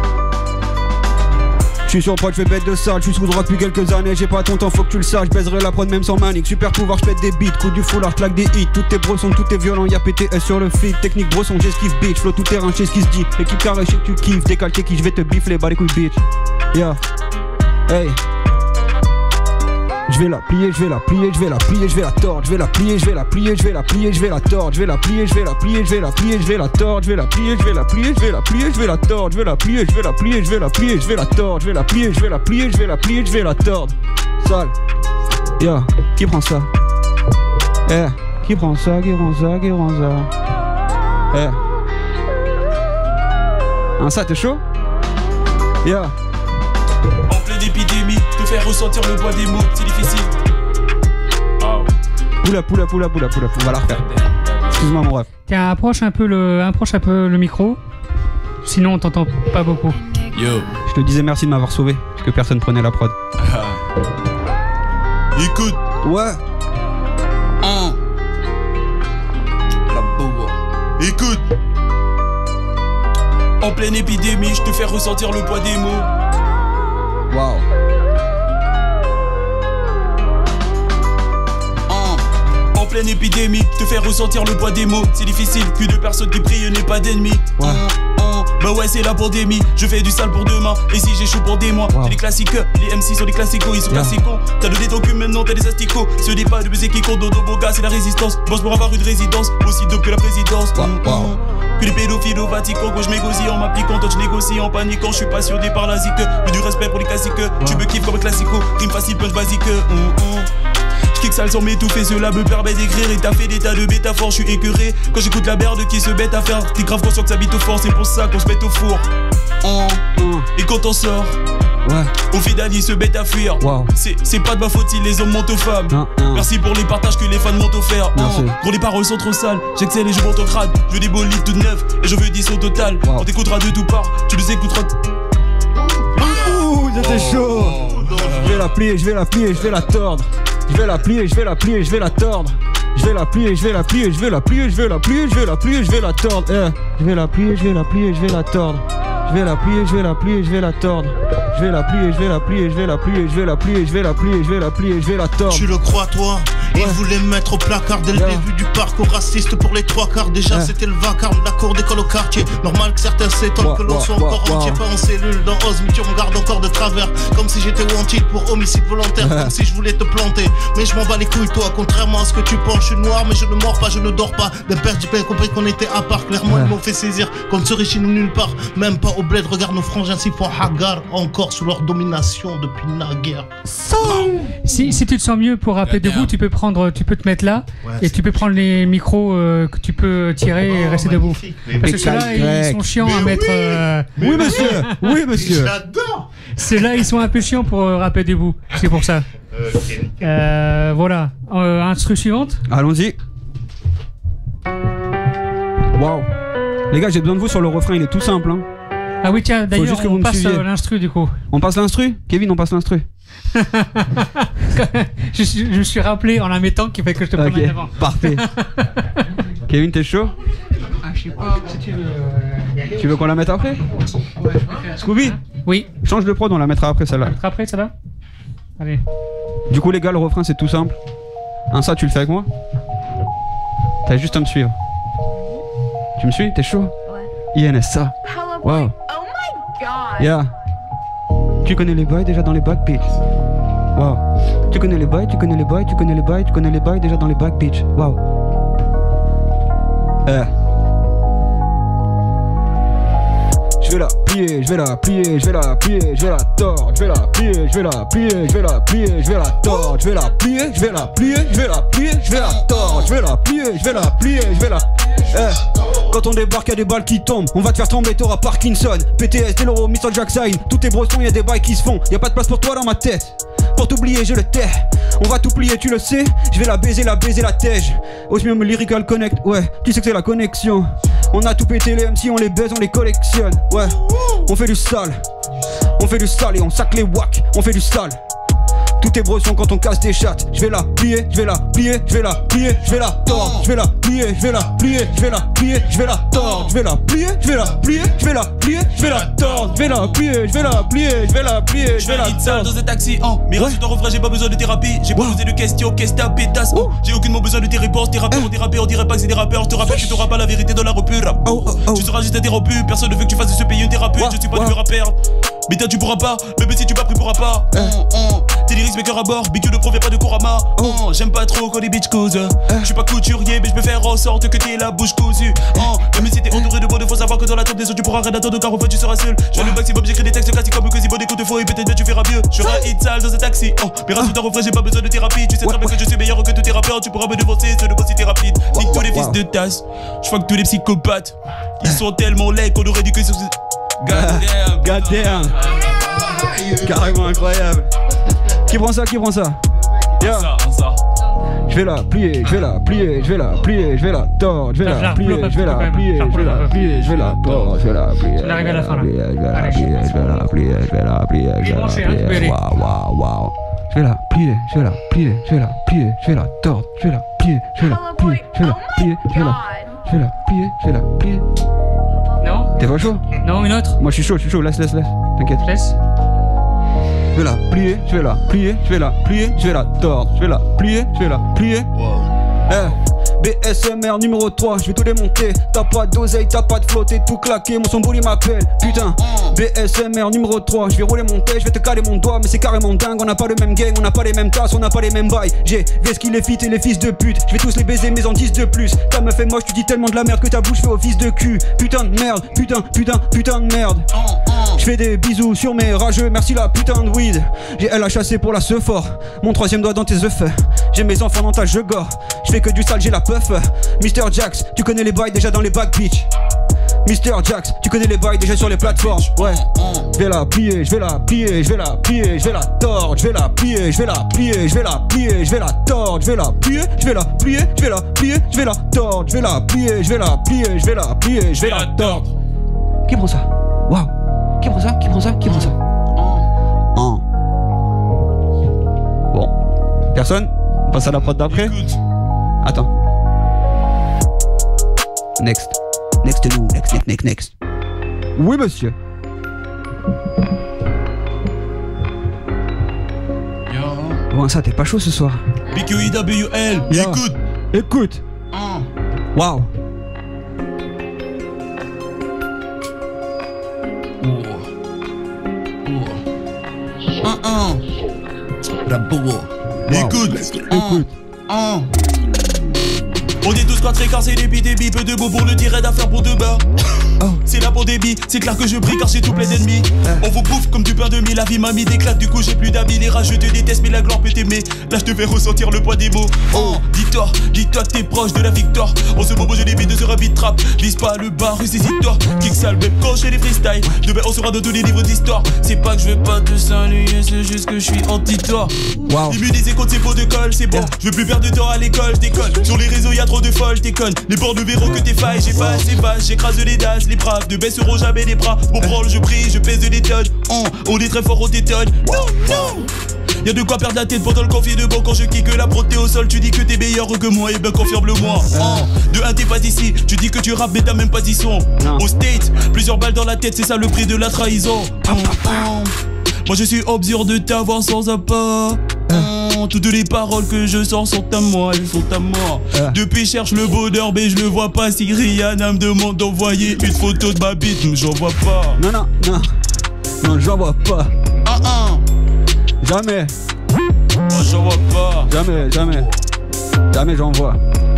Je suis sur prod, je fais bête de sale. Je suis sous droit depuis quelques années. J'ai pas ton temps, faut que tu le saches. Je baiserai la prod même sans manique. Super pouvoir, je pète des beats. Coup du foulard, je claque des hits. Tout est brosson, tout est violent. Y'a PTS sur le feed. Technique brosson, j'esquive bitch. Flow tout terrain, je sais ce qui se dit. Équipe carré, je sais que tu kiffes. Décalqué qui je vais te bifler. Bas les couilles bitch. Hey. Je vais la plier, je vais la plier, je vais la plier, je vais la tordre, je vais la plier, je vais la plier, je vais la plier, je vais la tordre, je vais la plier, je vais la plier, je vais la plier, je vais la tordre, je vais la plier, je vais la plier, je vais la plier, je vais la tordre, je vais la plier, je vais la plier, je vais la plier, je vais la tordre, je vais la plier, je vais la plier, je vais la plier, je vais la tordre. Sale. Qui prend ça? Qui prend ça? Qui prend ça? Qui prend ça? Ça t'es chaud? En pleine épidémie, te faire ressentir le poids des mots, c'est difficile. Poula, on va la refaire. Excuse-moi mon ref. Tiens, approche un peu le micro. Sinon on t'entend pas beaucoup. Yo. Je te disais merci de m'avoir sauvé, parce que personne prenait la prod. Écoute. Ouais. La boue. Écoute. En pleine épidémie, je te fais ressentir le poids des mots. Wow. En pleine épidémie, te faire ressentir le poids des mots. C'est difficile, que de personnes qui prient n'est pas d'ennemis. Bah ouais, c'est la pandémie. Je fais du sale pour demain. Et si j'échoue pour des mois, j'ai les classiques. Les MC sont des classicos, ils sont classicos. T'as donné ton cul, maintenant t'as des asticots. Ce n'est pas de musique qui compte, dodo, bon gars, c'est la résistance. Bosse pour avoir une résidence, aussi dope que la présidence. Que les pédophiles au Vatican, quand je négocie en m'appliquant, toi tu négocies en paniquant. Je suis passionné par la zik, mais du respect pour les classiques. Tu me kiffes comme un classico, rime facile, punch basique. J'kick sale sans m'étouffer, cela me permet d'écrire. Et t'as fait des tas de métaphores, je suis écœuré. Quand j'écoute la merde qui se bête à faire, t'es grave conscient que ça bite au fort, c'est pour ça qu'on se met au four. Et quand on sort, on finalise se bête à fuir. C'est pas de ma faute si les hommes mentent aux femmes. Merci pour les partages que les fans m'ont offert. Gros, les paroles sont trop sales, j'excelle et je monte au crâne. Je veux des bolides tout neufs et je veux 10 au total. On t'écoutera de tout part, tu nous écouteras. Ouh, c'était chaud. Je vais la plier, je vais la plier, je vais la tordre. Je vais la plier, je vais la plier, je vais la tordre. Je vais la plier, je vais la plier, je vais la plier, je vais la plier, je vais la plier, je vais la tordre. Je vais la plier, je vais la plier, je vais la tordre. Je vais la plier, je vais la plier, je vais la tordre. Je vais la plier, je vais la plier, je vais la plier, je vais la plier, je vais la plier, je vais la plier, je vais la tordre. Tu le crois toi? Il voulait me mettre au placard dès le début du parcours raciste pour les 3/4. Déjà c'était le vacarme de la cour d'école au quartier. Normal que certains s'étonnent que l'on soit encore entier. Pas en cellule dans Oz, mais tu regardes encore de travers. Comme si j'étais wanted pour homicide volontaire. Comme si je voulais te planter. Mais je m'en bats les couilles toi. Contrairement à ce que tu penses, je suis noir mais je ne mords pas, je ne dors pas. Les pères j'ai bien compris qu'on était à part. Clairement ils m'ont fait saisir qu'on ne serait chez nous nulle part. Même pas au bled, regarde nos frangins s'ils font hagar. Encore sous leur domination depuis naguère. Si tu te sens mieux pour rapper debout, tu peux te mettre là et tu peux prendre les micros que tu peux tirer et rester debout. Parce que ceux-là ils sont chiants à mettre. Oui monsieur, oui monsieur. J'adore. Ceux-là ils sont un peu chiants pour rapper debout. C'est pour ça. Voilà. Instru suivante. Allons-y. Waouh. Les gars, j'ai besoin de vous sur le refrain, il est tout simple. Hein. Ah oui tiens, d'ailleurs on passe l'instru du coup. On passe l'instru? Kevin, on passe l'instru. je me suis rappelé en la mettant qui fait que je te promène devant. Parfait. Kevin, t'es chaud? Je sais pas si tu veux. Tu veux qu'on la mette après? Ouais, Scooby? Oui. Change de prod, on la mettra après celle-là. On la mettra après celle-là? Allez. Du coup les gars, le refrain c'est tout simple. Ça tu le fais avec moi? T'as juste à me suivre. Tu me suis? T'es chaud? Ouais. INSA. Wow. Oh my god. Yeah. Tu connais les bails déjà dans les back pitch. Wow. Tu connais les bails, tu connais les bails, tu connais les bails, tu connais les bails déjà dans les back pitch. Wow. Je vais la plier, je vais la plier, je vais la plier, je vais la tordre, je vais la plier, je vais la plier, je vais la plier, je vais la tordre, je vais la plier, je vais la plier, je vais la plier, je vais la tordre, je vais la plier, je vais la plier, je vais la. Quand on débarque, y'a des balles qui tombent, on va te faire trembler, t'auras Parkinson, PTS, Deloro, Mr. Jackson, tous tes brossons, y'a des bails qui se font, y'a pas de place pour toi dans ma tête. Pour t'oublier, je le tais. On va t'oublier, tu le sais. Je vais la baiser la tège. Osmium Lyrical Connect, ouais, tu sais que c'est la connexion. On a tout pété les MC, on les baise, on les collectionne. Ouais, on fait du sale. On fait du sale et on sac les wacks. On fait du sale. Tous tes brossons quand on casse des chattes. Je vais la plier, je vais la plier, je vais la plier, je vais la tordre. Je vais la plier, je vais la plier, je vais la plier, je vais la tordre. Je vais la plier, je vais la plier, je vais la plier, je vais la tordre. Je vais la plier, je vais la plier, je vais la plier, je vais la tordre. Dans un taxi, mais reste ton refrain, j'ai pas besoin de thérapie. J'ai pas posé de questions, qu'est-ce que t'as pétasse. J'ai aucunement besoin de tes réponses. Tes rappeurs ont dérapé, on dirait pas que c'est des rappeurs. Je te rappelle que t'auras pas la vérité dans la rupture. Tu seras juste interrompu, personne ne veut que tu fasses de ce pays une thérapie. Je suis pas du rappeur. Mais toi tu pourras pas, même si tu m'as pris pourras pas. Tes lyrics mes cœurs à bord, Big ne provient pas de Kurama. J'aime pas trop quand les bitches causent. Je suis pas couturier mais je peux faire en sorte que t'aies la bouche cousue. Même si t'es entouré de mots, faut savoir que dans la top des autres tu pourras rien attendre car au fait tu seras seul. Je fais le maximum, j'écris des textes classiques comme que si bon écoute faux et peut-être bien tu feras mieux. Je serai hit sale dans un taxi. Mais rassure ton refrain, j'ai pas besoin de thérapie. Tu sais très bien que je suis meilleur que tous tes rappeurs. Tu pourras me devancer, c'est le boss si t'es rapide. Nique tous les fils de tasse. Je crois que tous les psychopathes ils sont tellement laids qu'on aurait dû que sur ce. God damn. Carrément incroyable. Qui prend ça? Qui prend ça? Yeah. Je vais la plier, je vais la plier, je vais la plier, je vais la tordre, je vais la plier, je vais la plier, je vais la plier, je vais la tordre, je vais la plier. Je vais arriver à la fin là. Je vais la plier, je vais la plier, je vais la plier, je vais la plier. Waouh, waouh. Je vais la plier, je vais la plier, je vais la plier, je vais la tordre, je vais la plier, je vais la plier, je vais la plier, je vais la plier, je vais la plier. Non? T'es pas chaud? Non, une autre. Moi je suis chaud, laisse, t'inquiète. Laisse. Je vais la plier, je vais la plier, je vais la plier, je vais la tordre, je vais la plier, je vais la plier. BSMR numéro 3, je vais tout démonter. T'as pas d'oseille, t'as pas de flotte, t'es tout claqué, mon son bouli m'appelle. Putain, BSMR numéro 3, je vais rouler mon thé, je vais te caler mon doigt, mais c'est carrément dingue. On n'a pas le même gang, on n'a pas les mêmes tasses, on n'a pas les mêmes bails. J'ai Veski les feats et les fils de pute, je vais tous les baiser mais en 10 de plus. Ta meuf est moche, tu dis tellement de la merde que ta bouche fait au fils de cul. Putain de merde, putain de merde. Je fais des bisous sur mes rageux, merci la putain de weed. J'ai elle à chasser pour la fort. Mon troisième doigt dans tes œufs. J'ai mes enfants dans ta jeu gore. Je fais que du sale, j'ai la puff. Mr. Jax, tu connais les bails déjà dans les back bitch. Mr. Jax, tu connais les bails déjà sur les plateformes. Ouais, je vais la plier, je vais la plier, je vais la plier, je vais la tordre, je vais la plier, je vais la plier, je vais la plier, je vais la tordre, je vais la plier, je vais la plier, je vais la plier, je vais la tordre, je vais la plier, je vais la plier, je vais la plier, je vais la tordre. Qui prend ça? Waouh. Qui prend ça? Qui prend ça? Qui prend ça? Bon. Personne? On passe à la prod d'après? Attends. Next. Next to nous. Next. Oui, monsieur. Bon, ça, t'es pas chaud ce soir. BQIWL, Écoute. Waouh. La bourre. Écoute. On est tous quatre écarts, c'est des débit, peu de mots pour le tirer d'affaires pour demain. C'est là pour débit, c'est clair que je brille car j'ai tout plein d'ennemis. On vous bouffe comme du pain de mie, la vie m'a mis des claques, du coup j'ai plus d'amis. Les rageux te détestent mais la gloire peut t'aimer. Là je te fais ressentir le poids des mots. Dis-toi que t'es proche de la victoire. En ce moment j'ai les vides sur un beat trap. Vise pas le bar, ressaisis-toi. Kick sale, même quand j'ai les freestyles. Demain on sera dans tous les livres d'histoire. C'est pas que je veux pas te saluer, c'est juste que je suis anti-toi. Immunisé contre ces pots de colle, c'est bon. Je veux plus perdre de temps à l'école, je déconne. Sur les réseaux y'a trop de folles, t'es conne. Les bords ne verront que tes failles, j'ai pas assez vache, j'écrase les dasses, les braves ne baisseront jamais les bras. Mon branle, je prie, je pèse des tonnes. On est très fort, on t'étonne. Non. Y'a de quoi perdre la tête pendant le confinement. Quand je kick la prod, t'es au sol, tu dis que t'es meilleur que moi. Et ben confirme-le-moi. De 1 t'es pas d'ici, tu dis que tu rappes mais t'as même pas dit son. Au States, plusieurs balles dans la tête, c'est ça le prix de la trahison. Moi je suis obligé de t'avoir sans appât. Toutes les paroles que je sors sont à moi, elles sont à moi. Depuis je cherche le bonheur mais je le vois pas. Si Rihanna me demande d'envoyer une photo de ma bite, mais j'en vois pas. Non, j'en vois pas. Jamais. Moi j'en vois pas. Jamais j'en vois.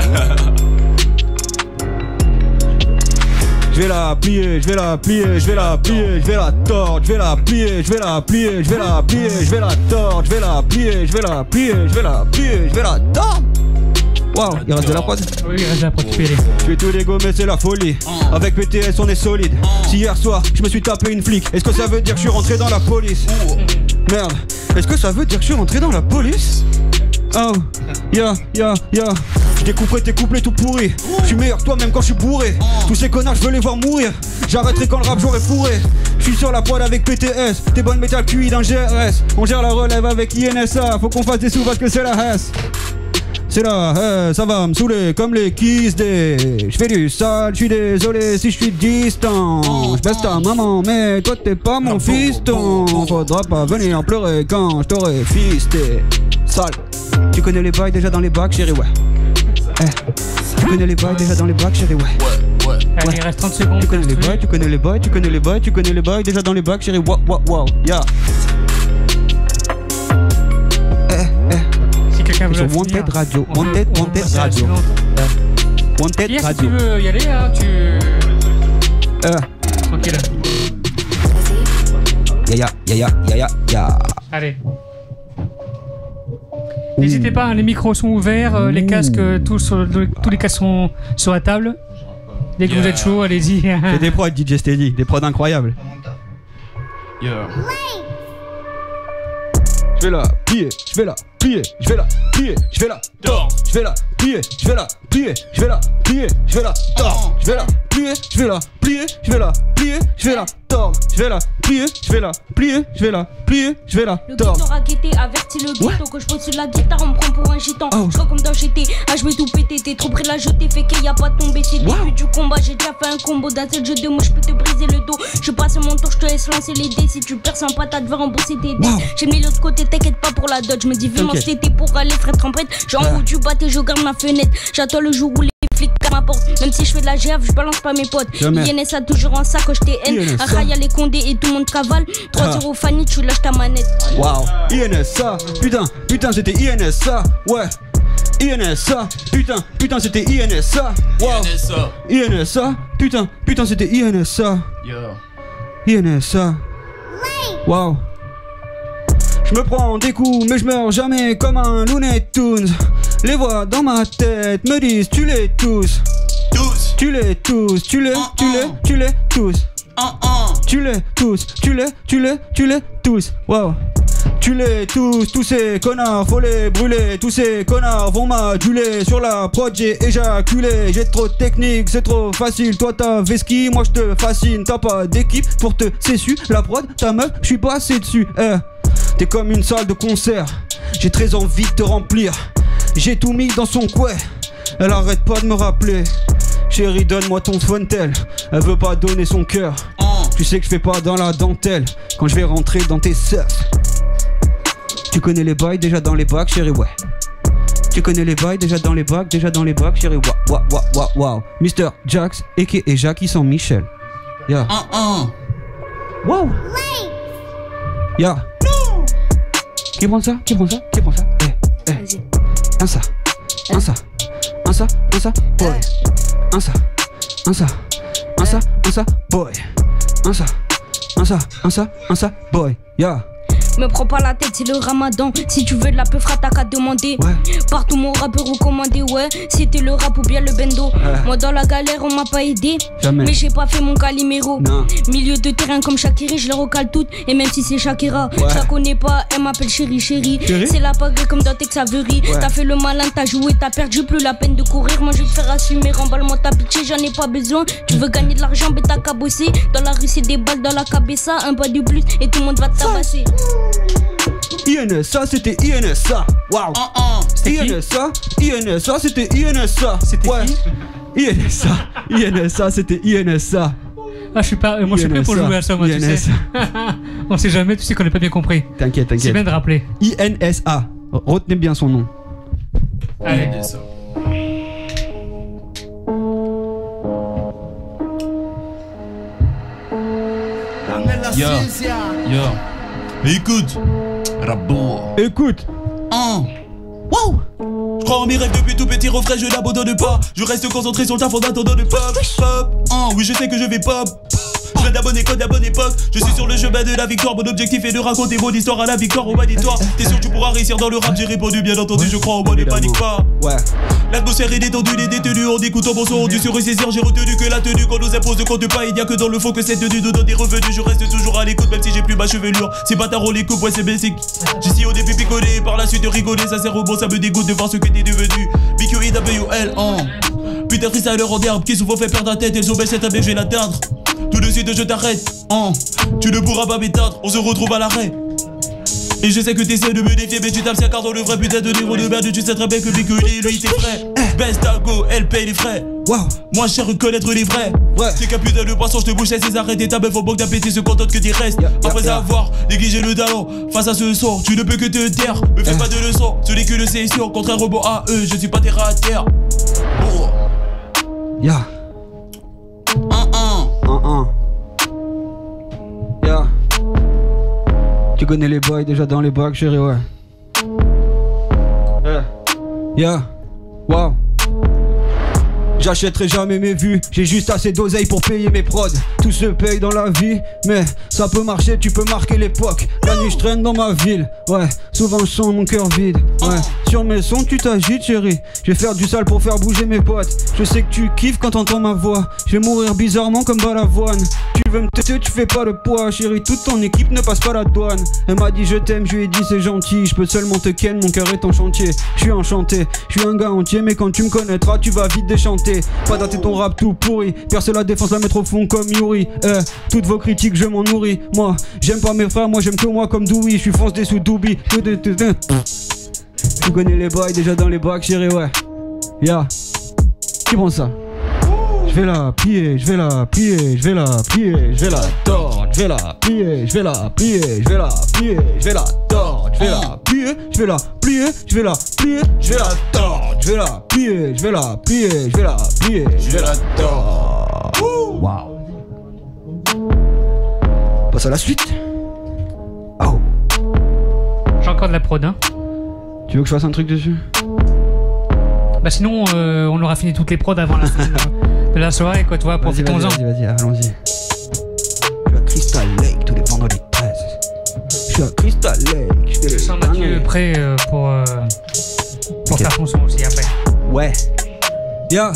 Je vais la plier, je vais la plier, je vais la plier, je vais la tordre, je vais la plier, je vais la plier, je vais la plier, je vais la tordre, je vais la plier, je vais la plier, je vais la plier, je vais la tordre. Waouh, il reste de la prod. Oui, il reste de la prod, tu peux y aller. Je suis tout l'ego mais c'est la folie. Avec PTS on est solide. Si hier soir je me suis tapé une flic, est-ce que ça veut dire que je suis rentré dans la police? Merde, est-ce que ça veut dire que je suis rentré dans la police? Oh, ya. Je découperai tes couplets tout pourris. Je suis meilleur que toi même quand je suis bourré. Tous ces connards je veux les voir mourir. J'arrêterai quand le rap j'aurai fourré. Je suis sur la prod avec PTS. T'es bonne métal QI dans GRS. On gère la relève avec INSA. Faut qu'on fasse des sous parce que c'est la S. C'est là, ça va me saouler comme les Kiss Day. Je fais du sale, je suis désolé si je suis distant. Je baisse ta maman, mais toi t'es pas mon fiston. Faudra pas venir pleurer quand je t'aurai fisté. Sale, tu connais les bails déjà dans les bacs, chérie, ouais. Tu connais les bails déjà dans les bacs, chérie, ouais. Allez, il reste 30 secondes. Tu connais les bails, tu connais les bails, tu connais les bails, tu connais les bails déjà dans les bacs, chérie, wow, ya. Ils sont Wanted Radio, Wanted Radio. Wanted Radio. Si tu veux y aller, hein, tranquille. Ya. Allez. N'hésitez pas, hein, les micros sont ouverts, les casques, tous les casques sont sur la table. Dès que vous êtes chaud, allez-y. C'est des prods DJ Steady, des prods incroyables. Je vais la plier, je vais la plier, je vais la plier, je vais la tordre, je vais la plier, je vais la plier, je vais la plier, je vais la tordre, je vais la plier, je vais la plier, je vais la plier, je vais la tordre, je vais la plier, je vais la plier, je vais la plier, je vais la tordre. Le ghetto raquetté avertit le ghetto que je pose sur la guitare, on me prend pour un gitan. Je crois comme dans GT, à jouer tout pété, t'es trop près de la jeter, fait qu'il y a pas de tombé. C'est le début du combat, j'ai déjà fait un combo d'un seul jeu de mots, je peux te briser le dos. Je passe mon tour, je te laisse lancer les dés. Si tu perds un patate, va rembourser tes dés. J'ai mis l'autre côté, t'inquiète pas pour la dot. Je me dis vivement cet été pour aller frère trempette. J'ai en haut du bateau, je garde ma fenêtre. J'attends le jour où les flics à ma porte. Même si je fais de la GF, je balance pas mes potes. INSA toujours en sacoche TN. Araya les condés et tout le monde cavale. 3-0 Fanny, tu lâches ta manette. Waouh, INSA, putain c'était INSA, ouais. INSA, putain c'était INSA. Wow. INSA, putain c'était INSA. INSA. Wow. Je me prends des coups mais je meurs jamais comme un Looney Tunes. Les voix dans ma tête me disent tu les tous. Tu les tous, tu les tous. Tu les tous. Wow. Tu les tous ces connards, faut les brûler. Tous ces connards vont m'aduler. Sur la prod j'ai éjaculé. J'ai trop de technique, c'est trop facile. Toi t'as Veski, moi je te fascine. T'as pas d'équipe pour te cessu. La prod, ta meuf, je suis passé dessus. T'es comme une salle de concert. J'ai très envie de te remplir. J'ai tout mis dans son couet. Elle arrête pas de me rappeler. Chérie, donne-moi ton fontel. Elle veut pas donner son cœur. Tu sais que je fais pas dans la dentelle. Quand je vais rentrer dans tes surfs. Tu connais les bails déjà dans les bacs, chérie, ouais. Tu connais les bails déjà dans les bacs, chérie, wow. Mr. Jax, a.k.a. Jackie sans Michel. Yeah. Wow. Yeah. Qui prend ça? Un ça, boy. Un ça, boy. Yeah. Me prends pas la tête, c'est le ramadan. Si tu veux de la peu t'as qu'à demander. Partout mon rappeur recommandé, ouais. C'était le rap ou bien le bendo. Moi dans la galère on m'a pas aidé. Jamais. Mais j'ai pas fait mon Calimero. Milieu de terrain comme Shakiri, je les recale toutes. Et même si c'est Shakira, je la connais pas, elle m'appelle chérie. C'est la pagaie comme dans Tex Avery. T'as fait le malin, t'as joué, t'as perdu, plus la peine de courir. Moi je vais te faire assumer, remballe-moi ta pitié, j'en ai pas besoin. Tu veux gagner de l'argent, mais t'as qu'à bosser. Dans la rue c'est des balles dans la cabessa. Un pas de plus et tout le monde va te tabasser. INSA, c'était INSA. Waouh. INSA, c'était INSA. C'était qui INSA, c'était INSA. Ah, je suis pas. Moi, je suis prêt pour jouer à ça, moi, tu sais. On sait jamais, tu sais qu'on n'est pas bien compris. T'inquiète. C'est bien de rappeler. INSA. Retenez bien son nom. Allez. Yo. Écoute. Écoute. Wow. Je crois en mes rêves depuis tout petit, refrain, je n'abandonne pas. Je reste concentré sur le taf en attendant de pop. Oui, je sais que je vais pop. Je viens de la bonne époque. Je suis sur le chemin de la victoire. Mon objectif est de raconter mon histoire à la victoire, au magnétoire. T'es sûr que tu pourras réussir dans le rap? J'ai répondu, bien entendu, je crois en moi, ne panique pas. L'atmosphère est détendue, les détenus en écoutant mon son. Dû se ressaisir, j'ai retenu que la tenue qu'on nous impose ne compte pas. Il n'y a que dans le fond que cette tenue nous donne des revenus. Je reste toujours à l'écoute, même si j'ai plus ma chevelure. Ces bâtards on les coupe, ouais, c'est basic. J'ici au début picolé, par la suite rigoler. Ça sert au bon, ça me dégoûte de voir ce que t'es devenu. BQIWL, putain, freestyle en herbe qui souvent fait perdre la tête. Elles ont baissé ta bête, je vais l'atteindre. Tout de suite je t'arrête, tu ne pourras pas m'éteindre, on se retrouve à l'arrêt. Et je sais que t'essaies de me défier, mais tu tapes 5 cartes dans le vrai putain de héros de merde. Tu sais très bien que lui t'es frais. Best Dago, elle paye les frais. Moi je sais reconnaître les vrais. C'est qu'un putain de poisson, je te bouche ses arrêts. Et ta meuf au banque d'appétit se contente que t'y restes. Après avoir négligé le talent, face à ce sort, tu ne peux que te taire. Me fais pas de leçons, ce n'est que le session. Contrairement à eux, je suis pas terre à terre. Tu connais les boys déjà dans les bacs, chérie, ouais. Wow. J'achèterai jamais mes vues, j'ai juste assez d'oseille pour payer mes prods. Tout se paye dans la vie, mais ça peut marcher, tu peux marquer l'époque. La nuit je traîne dans ma ville, ouais. Souvent je sens mon cœur vide, ouais. Sur mes sons tu t'agites chérie. Je vais faire du sale pour faire bouger mes potes. Je sais que tu kiffes quand t'entends ma voix. Je vais mourir bizarrement comme Balavoine. Tu veux me tester, tu fais pas le poids chérie. Toute ton équipe ne passe pas la douane. Elle m'a dit je t'aime, je lui ai dit c'est gentil. Je peux seulement te ken, mon cœur est en chantier. Je suis enchanté, je suis un gars entier. Mais quand tu me connaîtras tu vas vite déchanter. Pas dater ton rap tout pourri. Percer la défense, la mettre au fond comme Yuri. Toutes vos critiques je m'en nourris. Moi j'aime pas mes frères, moi j'aime que moi comme Dewey. Je suis fonce des sous Doubi. Tu connais les boys déjà dans les bacs chérie, ouais. Qui prend ça? Je vais la plier, je vais la plier, je vais la plier, je vais la tordre, je vais la plier, je vais la plier, je vais la plier, je vais la tordre, je vais la plier, je vais la plier, je vais la plier, je vais la tordre, je vais la plier, je vais la plier, je vais la plier, je vais la tordre. Waouh. Passe à la suite. Oh. J'ai encore de la prod, hein. Tu veux que je fasse un truc dessus? Bah sinon, on aura fini toutes les prods avant la fin de la soirée, quoi, tu vois, profitons-en. Vas-y, allons-y. Je suis à Crystal Lake tous les vendredis 13. Je suis à Crystal Lake, je fais les sens Mathieu prêt pour faire son son aussi après. Ouais. Yeah.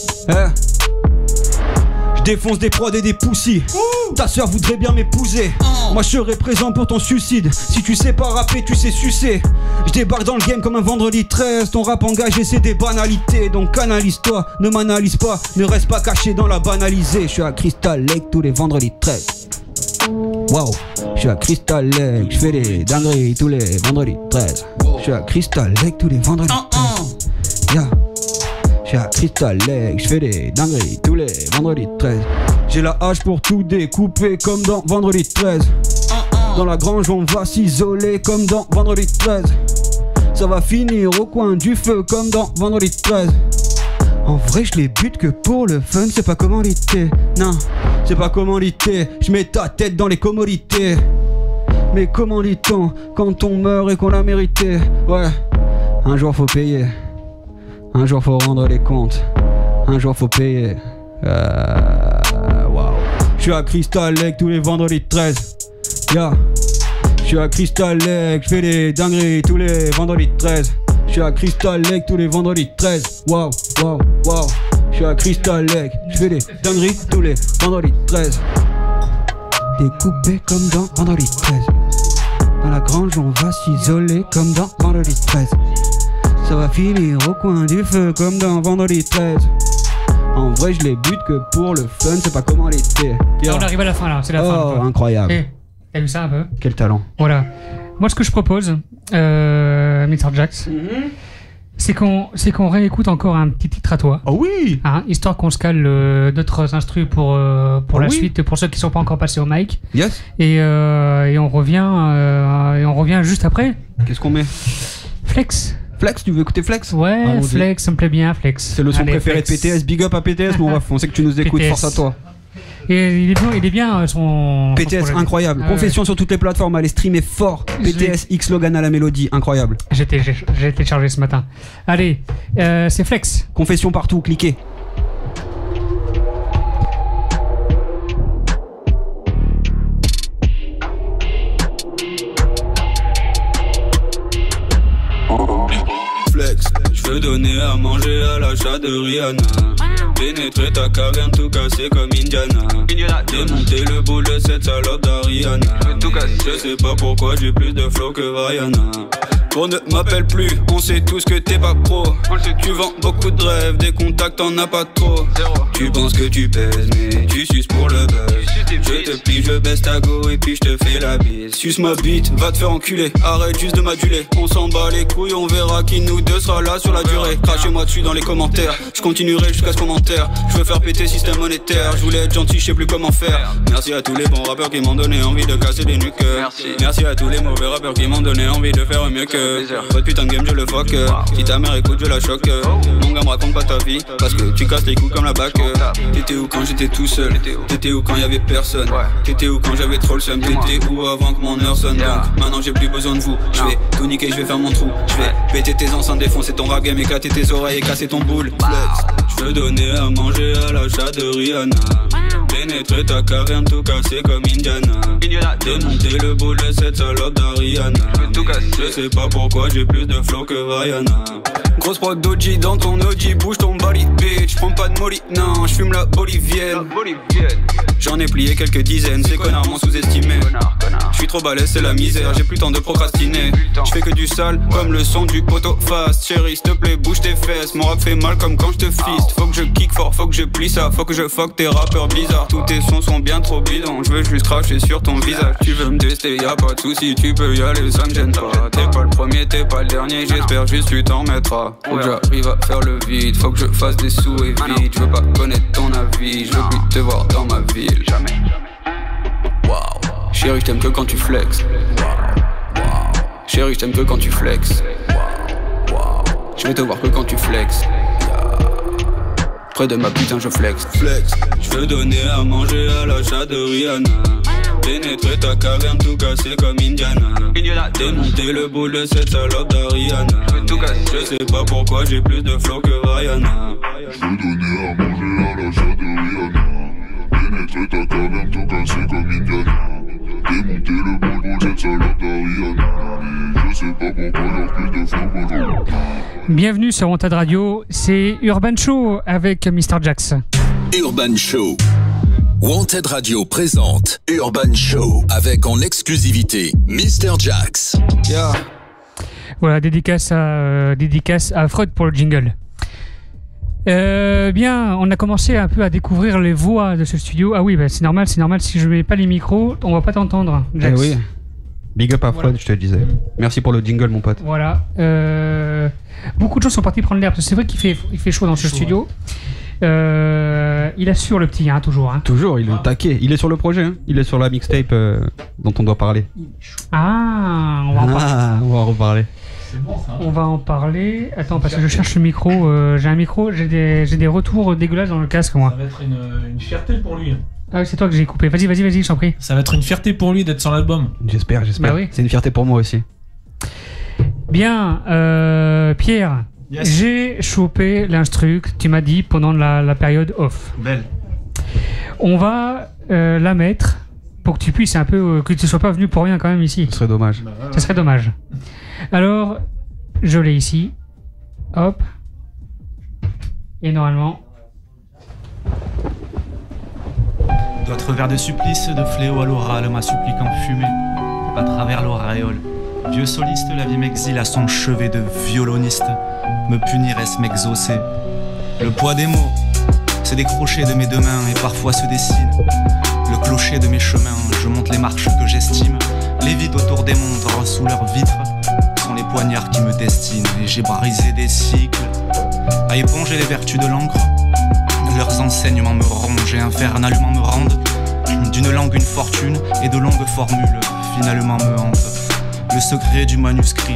Je défonce des prods et des poussis. Ta soeur voudrait bien m'épouser. Moi je serai présent pour ton suicide. Si tu sais pas rapper, tu sais sucer. Je débarque dans le game comme un vendredi 13. Ton rap engagé c'est des banalités. Donc canalise-toi, ne m'analyse pas. Ne reste pas caché dans la banalisée. Je suis à Crystal Lake tous les vendredis 13. Wow. Je suis à Crystal Lake, je fais des dingueries tous les vendredis 13. Je suis à Crystal Lake tous les vendredis 13. Yeah. Je suis à Crystal Lake, je fais des dingueries tous les vendredis 13. J'ai la hache pour tout découper comme dans vendredi 13. Dans la grange on va s'isoler comme dans vendredi 13. Ça va finir au coin du feu comme dans vendredi 13. En vrai je les bute que pour le fun, c'est pas commodité. Non, c'est pas commodité. Je mets ta tête dans les commodités. Mais comment dit-on quand on meurt et qu'on l'a mérité? Ouais, un jour faut payer. Un jour faut rendre les comptes. Un jour faut payer. Wow. Je suis à Crystal Lake tous les vendredis 13. Yeah. Je suis à Crystal Lake, je fais des dingueries tous les vendredis 13. Je suis à Crystal Lake tous les vendredis 13. Wow, wow, wow. Je suis à Crystal Lake, je fais des dingueries tous les vendredis 13. Découpé comme dans vendredi 13. Dans la grange on va s'isoler comme dans vendredi 13. Ça va finir au coin du feu comme dans vendredi 13. En vrai je les bute que pour le fun, c'est pas comment l'été. On arrive à la fin là, c'est la fin. Oh incroyable. T'as vu ça un peu? Quel talent. Voilà. Moi ce que je propose, Mr. Jax, c'est qu'on réécoute encore un petit titre à toi. Oh oui, hein, histoire qu'on se cale d'autres instrus pour la suite, pour ceux qui sont pas encore passés au mic. Yes. Et on revient juste après. Qu'est-ce qu'on met? Flex. Flex, tu veux écouter Flex? Ouais, allons-y. Flex, ça me plaît bien, Flex. C'est le son préféré Flex. De PTS, big up à PTS, mon ref, on sait que tu nous écoutes, force à toi. Et il est bien son PTS, incroyable. Confession sur toutes les plateformes, allez streamer fort. PTS, X Logan à la mélodie, incroyable. J'ai téléchargé ce matin. Allez, c'est Flex. Confession partout, cliquez. Flex, je veux donner à manger à l'achat de Rihanna. Pénétrer ta caverne, tout casser comme Indiana. Démonter le boule de cette salope d'Ariana. Je sais pas pourquoi j'ai plus de flow que Rihanna. Qu'on ne m'appelle plus, on sait tous que t'es pas pro. Tu vends beaucoup de rêves, des contacts t'en as pas trop. Tu penses que tu pèses mais tu suces pour le buzz. Je te plie, je baisse ta go et puis je te fais la bise. Suce ma bite, va te faire enculer, arrête juste de m'aduler. On s'en bat les couilles, on verra qui nous deux sera là sur la durée. Crachez-moi dessus dans les commentaires, je continuerai jusqu'à ce commentaire. Je veux faire péter système monétaire, je voulais être gentil, je sais plus comment faire. Merci à tous les bons rappeurs qui m'ont donné envie de casser des nuques. Merci à tous les mauvais rappeurs qui m'ont donné envie de faire mieux que votre putain de game je le fuck. Si ta mère écoute je la choque. Mon gars me raconte pas ta vie parce que tu casses les couilles comme la bac. T'étais où quand j'étais tout seul? T'étais où quand y'avait personne? T'étais où quand j'avais trop le seum? T'étais où avant que mon heure sonne? Donc maintenant j'ai plus besoin de vous. Je vais tout niquer, je vais faire mon trou. Je vais péter tes enceintes, défoncer ton rap game, éclater tes oreilles et casser ton boule. Flex, je veux donner à manger à l'achat de Rihanna. Pénétrer ta caverne, tout casser comme Indiana. Démonter le boule de cette salope d'Ariana. Je sais pas pourquoi j'ai plus de flow que Rihanna. Grosse prod d'OG dans ton OG, bouge ton body bitch. Prends pas de molly, non, j'fume la bolivienne. J'en ai plié quelques dizaines, ces connards m'ont sous-estimé. J'suis trop balèze, c'est la misère, j'ai plus le temps de procrastiner. J'fais que du sale, comme le son du poteau fast. Chérie, s'te plaît, bouge tes fesses. Mon rap fait mal comme quand j'te fiste. Faut que je kick fort, faut que je plie ça. Faut que je fuck tes rappeurs bizarres. Tous tes sons sont bien trop bidons. J'veux juste cracher sur ton visage. Tu veux me tester, y'a pas de soucis, tu peux y aller, ça me gêne pas. T'es pas le premier, t'es pas le dernier, j'espère juste tu t'en remettras. Faut que j'arrive à faire le vide, faut que je fasse des sous et vite. Je veux pas connaître ton avis, je veux plus te voir dans ma ville. Jamais. Wow. Chérie, je t'aime que quand tu flex. Wow. Chérie, je t'aime que quand tu flex. Wow. Je vais te voir que quand tu flex. Près de ma putain je flex. Je veux donner à manger à l'achat de Rihanna. Pénétrer ta caverne, tout casser comme Indiana. Démonter le boule de cette salope d'Ariana. Je sais pas pourquoi j'ai plus de flow que Rihanna. Je veux donner à manger à l'achat de Rihanna. Pénétrer ta caverne, tout casser comme Indiana. Démonter le boule de cette salope d'Ariana. Je sais pas pourquoi j'ai plus de flow que Rihanna. Bienvenue sur Wanted Radio, c'est Urban Show avec Mr. Jax. Urban Show. Wanted Radio présente Urban Show avec en exclusivité Mr. Jax. Yeah. Voilà, dédicace à Freud pour le jingle. Bien, on a commencé un peu à découvrir les voix de ce studio. Ah oui, bah c'est normal, si je mets pas les micros, on va pas t'entendre, Jax. Eh oui. Big up à Freud, je te disais. Merci pour le jingle, mon pote. Voilà. Beaucoup de gens sont partis prendre l'air, parce que c'est vrai qu'il fait chaud dans ce studio. Il assure le petit, hein, toujours. Hein. Toujours, il est au taquet. Il est sur le projet, hein. Il est sur la mixtape dont on doit parler. Ah, on va en parler. On va en reparler. C'est bon, ça. On va en parler. Attends, parce que je cherche le micro. J'ai un micro, j'ai des retours dégueulasses dans le casque, moi. Ça va être une fierté pour lui. Ah oui, c'est toi que j'ai coupé. Vas-y, je t'en prie. Ça va être une fierté pour lui d'être sur l'album. J'espère. Bah oui. C'est une fierté pour moi aussi. Bien, Pierre. Yes. J'ai chopé l'instru que tu m'as dit pendant la période off. Belle. On va la mettre pour que tu puisses un peu que tu sois pas venu pour rien quand même ici. Ce serait dommage. Ça serait dommage. Alors, je l'ai ici. Hop. Et normalement. D'autres vers de supplice, de fléau à l'oral, ma suppliquant fumée, à travers l'auréole. Vieux soliste, la vie m'exile à son chevet de violoniste. Me punirait-ce m'exaucer? Le poids des mots, c'est des crochets de mes deux mains et parfois se dessine le clocher de mes chemins. Je monte les marches que j'estime. Les vides autour des montres, sous leurs vitres, sont les poignards qui me destinent. Et j'ai brisé des cycles à éponger les vertus de l'encre. Leurs enseignements me rongent et infernalement me rendent d'une langue une fortune et de longues formules finalement me hantent. Le secret du manuscrit,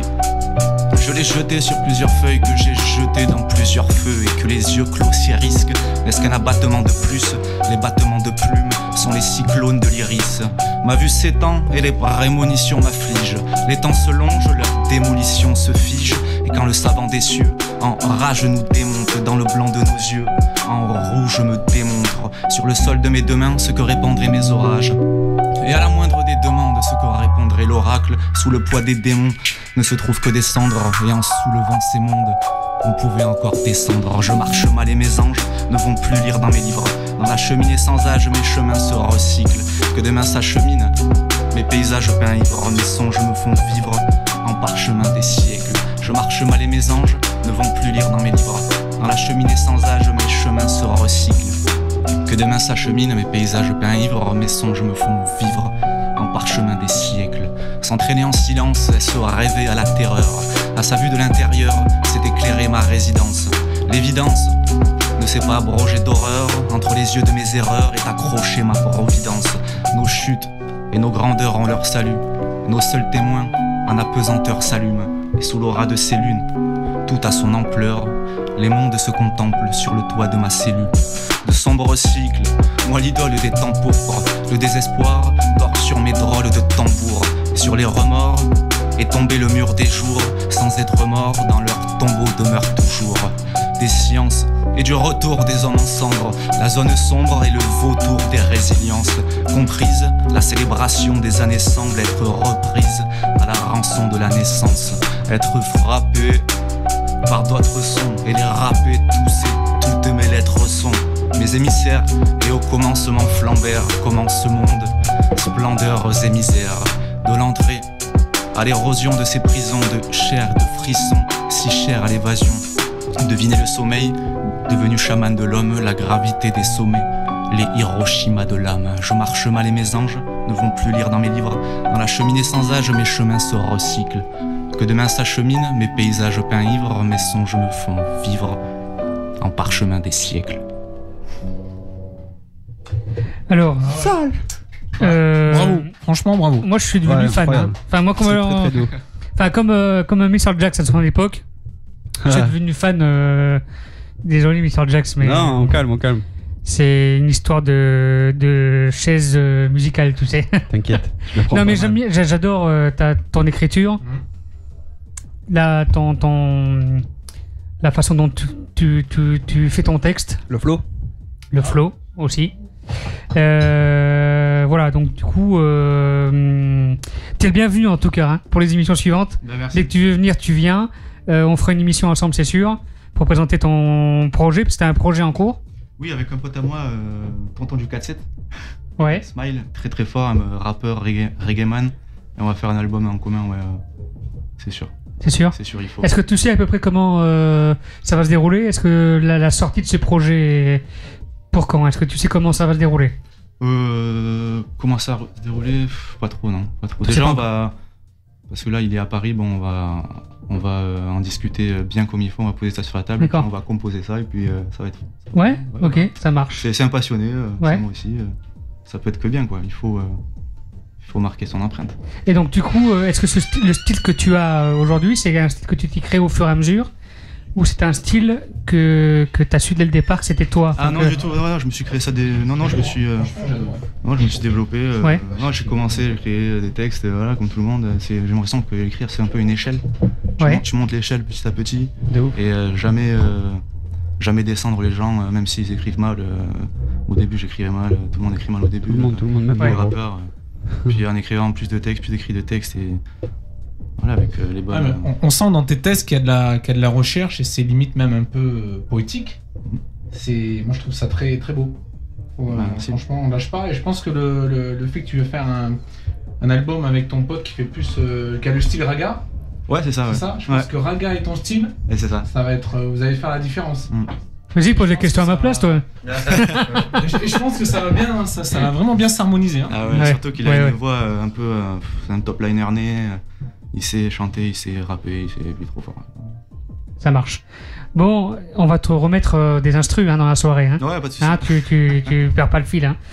je l'ai jeté sur plusieurs feuilles que j'ai jetées dans plusieurs feux et que les yeux clos s'y risquent. N'est-ce qu'un abattement de plus? Les battements de plumes sont les cyclones de l'iris. Ma vue s'étend et les prémonitions m'affligent. Les temps se longent, leur démolition se fige. Et quand le savant des cieux en rage nous démonte dans le blanc de nos yeux, en rouge me démontre sur le sol de mes deux mains ce que répandraient mes orages. Et à la moindre des demandes, ce que répondrait l'oracle, sous le poids des démons, ne se trouve que des cendres. Et en soulevant ces mondes, on pouvait encore descendre. Je marche mal et mes anges ne vont plus lire dans mes livres. Dans la cheminée sans âge, mes chemins se recyclent. Que demain s'achemine, mes paysages peints ivres, mes songes me font vivre en parchemin des siècles. Je marche mal et mes anges ne vont plus lire dans mes livres. Dans la cheminée sans âge, mes chemins se recyclent. Que demain s'achemine, mes paysages peints ivres, mes songes me font vivre en parchemin des siècles. S'entraîner en silence, se rêver à la terreur. À sa vue de l'intérieur, s'est éclairée ma résidence. L'évidence ne s'est pas abrogée d'horreur. Entre les yeux de mes erreurs est accrochée ma providence. Nos chutes et nos grandeurs ont leur salut. Nos seuls témoins en apesanteur s'allument. Et sous l'aura de ces lunes, tout à son ampleur, les mondes se contemplent sur le toit de ma cellule. De sombres cycles, moi l'idole des temps pourpres. Le désespoir dort sur mes drôles de tambours. Et sur les remords est tombé le mur des jours. Sans être mort, dans leur tombeau demeure toujours des sciences et du retour des hommes en cendres. La zone sombre et le vautour des résiliences. Comprise, la célébration des années semble être reprise à la rançon de la naissance. Être frappé par d'autres sons et les rapper tous et toutes mes lettres sont mes émissaires. Et au commencement flambèrent, commence ce monde, splendeurs et misères. De l'entrée à l'érosion de ces prisons de chair, de frissons, si chers à l'évasion. Deviner le sommeil, devenu chaman de l'homme, la gravité des sommets, les Hiroshima de l'âme. Je marche mal et mes anges ne vont plus lire dans mes livres. Dans la cheminée sans âge, mes chemins se recyclent. Que demain s'achemine, mes paysages peints ivres, mes songes me font vivre en parchemin des siècles. Alors, sale. Bravo, franchement bravo. Moi je suis devenu fan. Hein. Enfin moi comme Mr. Jax à son époque. Je suis devenu fan. Désolé, Mr. Jax, mais. Non, on calme, on calme. C'est une histoire de chaise musicale, tu sais. T'inquiète. Non, mais j'adore ton écriture. La façon dont tu fais ton texte. Le flow. Le flow aussi. Voilà, donc du coup, t'es le bienvenu en tout cas hein, pour les émissions suivantes. Merci. Dès que tu veux venir, tu viens. On fera une émission ensemble, c'est sûr, pour présenter ton projet, parce que t'as un projet en cours. Oui, avec un pote à moi, Tonton du 4-7. Ouais. Smile, très très fort, un rappeur reggae man. Et on va faire un album en commun, ouais, c'est sûr. C'est sûr. C'est sûr, il faut. Est-ce que tu sais à peu près comment ça va se dérouler? Est-ce que la sortie de ce projet est pour quand? Est-ce que tu sais comment ça va se dérouler? Comment ça va se dérouler? Pas trop, non. Pas trop. Déjà, on va. Parce que là, il est à Paris, bon, on va en discuter bien comme il faut, on va poser ça sur la table, et puis on va composer ça, et puis ça va être. Ouais, ok, ça marche. C'est un passionné, ouais. C'est moi aussi. Ça peut être que bien, quoi. Il faut marquer son empreinte. Et donc, du coup, est-ce que le style que tu as aujourd'hui, c'est un style que tu t'y crées au fur et à mesure? Ou c'est un style que tu as su dès le départ que c'était toi? Ah non, du tout, ouais, je me suis créé ça Non, je me suis développé. Ouais. Non, j'ai commencé à créer des textes, voilà, comme tout le monde. J'ai l'impression que écrire, c'est un peu une échelle. Tu montes l'échelle petit à petit. Et jamais descendre les gens, même s'ils écrivent mal. Au début, j'écrivais mal, tout le monde écrit mal au début. Tout le monde, même les rappeurs. Puis en écrivant plus d'écrits de textes et voilà, avec les bonnes. On sent dans tes textes qu'il y a de la recherche et c'est limite même un peu poétique. Moi je trouve ça très très beau. Franchement, on lâche pas et je pense que le fait que tu veux faire un album avec ton pote qui fait plus qui a le style raga. Ouais, c'est ça. C'est ça. Je pense que raga est ton style. Et c'est ça. Ça va être. Vous allez faire la différence. Vas-y, pose les questions à ma place, toi. Et je pense que ça va bien, ça va vraiment bien s'harmoniser. Hein. Ah ouais, surtout qu'il a une voix un peu, un top liner né. Il sait chanter, il sait rapper, il est trop fort. Ça marche. Bon, on va te remettre des instrus dans la soirée. Hein. Ouais, pas de soucis. Hein, tu perds pas le fil. Hein.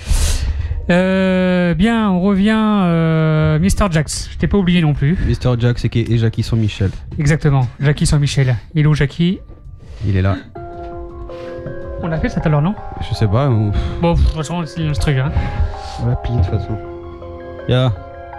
Bien, on revient. Mr. Jax, je t'ai pas oublié non plus. Mr. Jax et Jackie sans Michel. Exactement, Jackie sans Michel. Il est où, Jackie? Il est là. On a fait ça tout à l'heure, non? Je sais pas. Bon, de toute façon, c'est l'instru. Hein. On l'a plié de toute façon. Ya.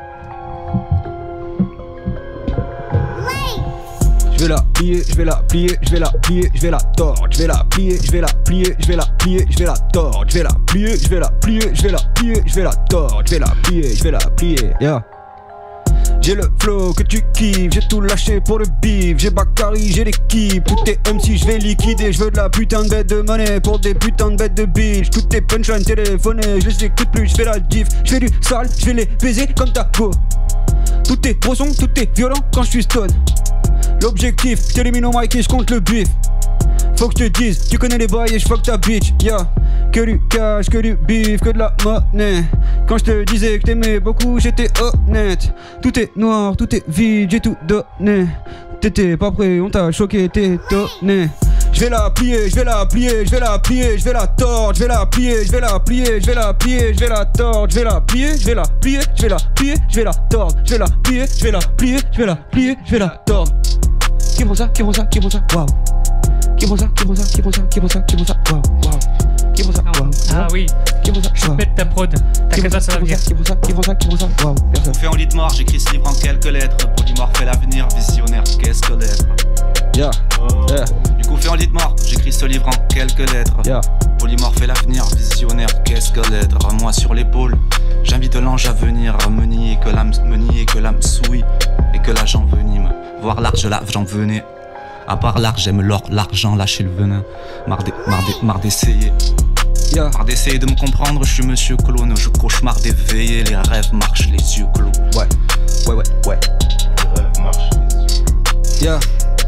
Je vais la plier, je vais la plier, je vais la plier, je vais la tordre, je vais la plier, je vais la plier, je vais la plier, je vais la tordre, je vais la plier, je vais la plier, je vais la plier, je vais la tordre, je vais la plier, je vais la plier. Ya. J'ai le flow que tu kiffes, j'ai tout lâché pour le bif, j'ai Bakary, j'ai l'équipe, tous tes MC je vais liquider, je veux de la putain de bête de monnaie pour des putains de bêtes de bitch, toutes tes punchlines téléphonées, je les écoute plus, je fais la diff, je fais du sale, je vais les baiser comme ta go. Tout est gros son, tout est violent quand je suis stone. L'objectif, je t'élimine au mic et je compte le bif. Faut que je te dise, tu connais les bails et je fuck ta bitch, yeah. Que du cash, que du bif, que de la monnaie. Quand je te disais que t'aimais beaucoup, j'étais honnête. Tout est noir, tout est vide, j'ai tout donné. T'étais pas prêt, on t'a choqué, t'es étonné. Je vais la plier, je vais la plier, je vais la plier, je vais la tordre, je vais la plier, je vais la plier, je vais la plier, je vais la tordre, je vais la plier, je vais la plier, je vais la plier, je vais la tordre, je vais la plier, je vais la plier, je vais la plier, je vais la tordre. Qui font ça, qui font ça, qui font ça, waouh. Qui font ça, qui font ça, qui font ça, qui font ça, qui font ça, waouh, waouh. Qui font ça, waouh. Ah oui, qui font ça, je pète ta prod. T'inquiète pas, ça va venir. Qui font ça, qui font ça, qui font ça, waouh. On fait en lit de mort, j'écris ce livre en quelques lettres. Polymorphe fait l'avenir, visionnaire, qu'est-ce que l'être? Yeah. Yeah. Du coup, fait en lit de mort, j'écris ce livre en quelques lettres. Yeah. Polymorphe fait l'avenir, visionnaire, qu'est-ce que l'être? Moi sur l'épaule, j'invite l'ange à venir me nier que l'âme souille et que la j'envenime. Voir large, là, j'en venais. À part l'art, j'aime l'or, l'argent, lâcher le venin. Marre d'essayer. Yeah. Marre d'essayer de me comprendre, je suis monsieur clone. Je cauchemar d'éveiller, les rêves marchent les yeux clos. Ouais. Les rêves marchent les yeux. Yeah.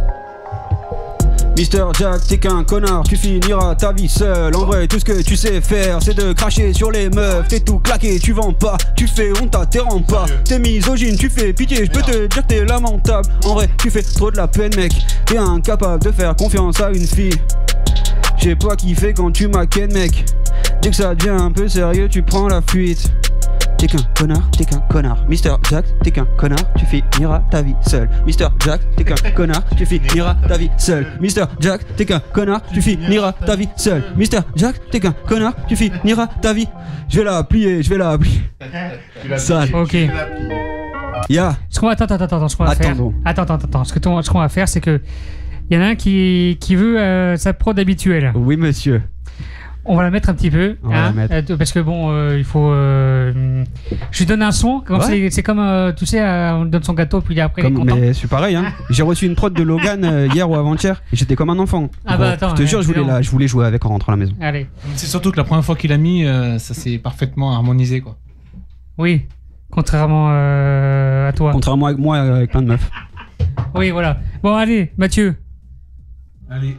Mr. Jack, t'es qu'un connard, tu finiras ta vie seul. En vrai, tout ce que tu sais faire, c'est de cracher sur les meufs. T'es tout claqué, tu vends pas, tu fais honte à tes rangs pas. T'es misogyne, tu fais pitié, je peux te dire t'es lamentable. En vrai, tu fais trop de la peine, mec. T'es incapable de faire confiance à une fille. J'ai pas kiffé quand tu m'as ken, mec. Dès que ça devient un peu sérieux, tu prends la fuite. t'es qu'un connard, t'es qu'un connard. Mr. Jack, t'es qu'un connard, tu finiras ta vie seul. Mr. Jack, t'es qu'un connard, tu finiras ta vie seul. Mr. Jack, t'es qu'un connard, tu finiras ta vie seul. Mr. Jack, t'es qu'un connard, tu finiras ta vie. Je vais la plier. Sale. Ok. Ya. Ce qu'on va faire. Attends. Ce qu'on va faire, c'est que il y en a un qui veut sa prod habituelle. Oui, monsieur. On va la mettre un petit peu, parce que bon, il faut. Je lui donne un son. Ouais. C'est comme, tu sais, on donne son gâteau puis après il est content. Mais c'est pareil, hein. J'ai reçu une prod de Logan hier ou avant-hier et j'étais comme un enfant. Ah bah attends. Je te jure, je voulais jouer avec en rentrant à la maison. Allez. C'est surtout que la première fois qu'il a mis, ça s'est parfaitement harmonisé, quoi. Oui, contrairement à toi. Contrairement à moi avec plein de meufs. Oui, voilà. Bon, allez, Mathieu. Allez.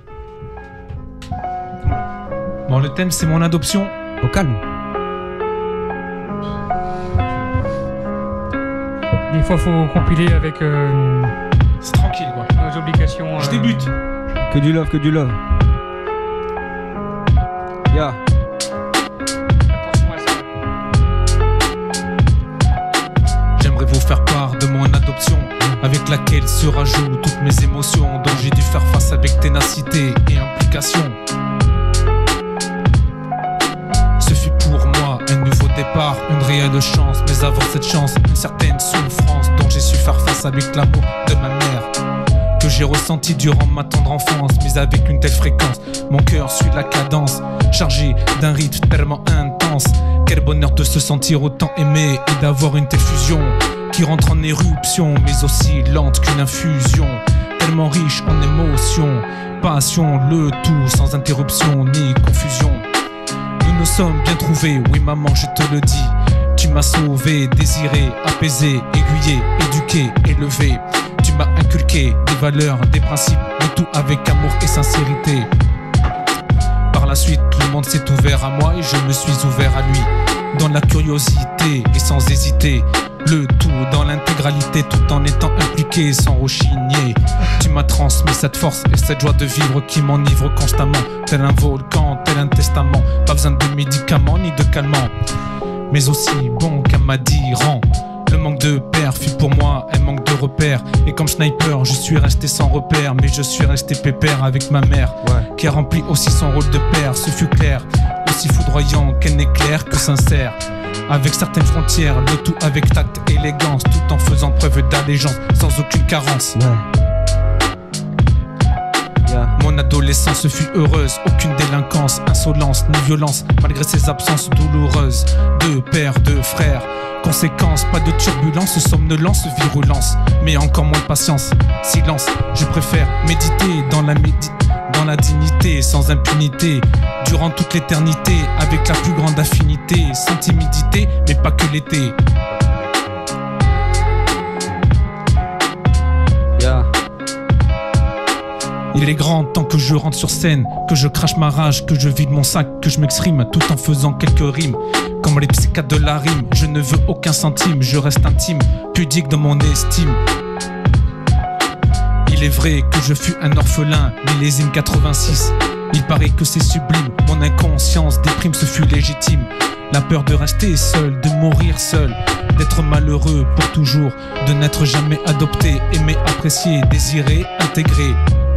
Bon, le thème, c'est mon adoption. Au calme. Des fois, faut compiler avec. C'est tranquille, quoi. Nos obligations. Je débute. Que du love. Ya. J'aimerais vous faire part de mon adoption, avec laquelle se rajoutent toutes mes émotions, dont j'ai dû faire face avec ténacité et implication. Ce fut pour moi un nouveau départ, une réelle chance, mais avant cette chance, une certaine souffrance dont j'ai su faire face avec l'amour de ma mère, que j'ai ressenti durant ma tendre enfance, mais avec une telle fréquence, mon cœur suit la cadence, chargé d'un rythme tellement intense. Quel bonheur de se sentir autant aimé et d'avoir une telle fusion qui rentre en éruption, mais aussi lente qu'une infusion, tellement riche en émotions, passion, le tout sans interruption ni confusion. Nous nous sommes bien trouvés, oui maman je te le dis. Tu m'as sauvé, désiré, apaisé, aiguillé, éduqué, élevé. Tu m'as inculqué des valeurs, des principes, le tout avec amour et sincérité. Par la suite, le monde s'est ouvert à moi et je me suis ouvert à lui. Dans la curiosité et sans hésiter, le tout dans l'intégralité tout en étant impliqué sans rechigner. Tu m'as transmis cette force et cette joie de vivre qui m'enivre constamment, tel un volcan, tel un testament. Pas besoin de médicaments ni de calmants, mais aussi bon qu'un m'a dit rend. Le manque de père fut pour moi un manque de repères. Et comme sniper je suis resté sans repère, mais je suis resté pépère avec ma mère, qui a rempli aussi son rôle de père. Ce fut clair, aussi foudroyant qu'un éclair que sincère, avec certaines frontières, le tout avec tact et élégance, tout en faisant preuve d'allégeance, sans aucune carence. Mon adolescence fut heureuse, aucune délinquance, insolence ni violence, malgré ses absences douloureuses. Deux pères, deux frères, conséquence, pas de turbulence, somnolence, virulence, mais encore moins de patience. Silence, je préfère méditer dans la dignité, sans impunité, durant toute l'éternité, avec la plus grande affinité, sans timidité, mais pas que l'été. Il est grand temps que je rentre sur scène, que je crache ma rage, que je vide mon sac, que je m'exprime tout en faisant quelques rimes. Comme les psychiatres de la rime, je ne veux aucun centime, je reste intime, pudique dans mon estime. Il est vrai que je fus un orphelin, millésime 86. Il paraît que c'est sublime, mon inconscience déprime, ce fut légitime. La peur de rester seul, de mourir seul, d'être malheureux pour toujours, de n'être jamais adopté, aimé, apprécié, désiré, intégré.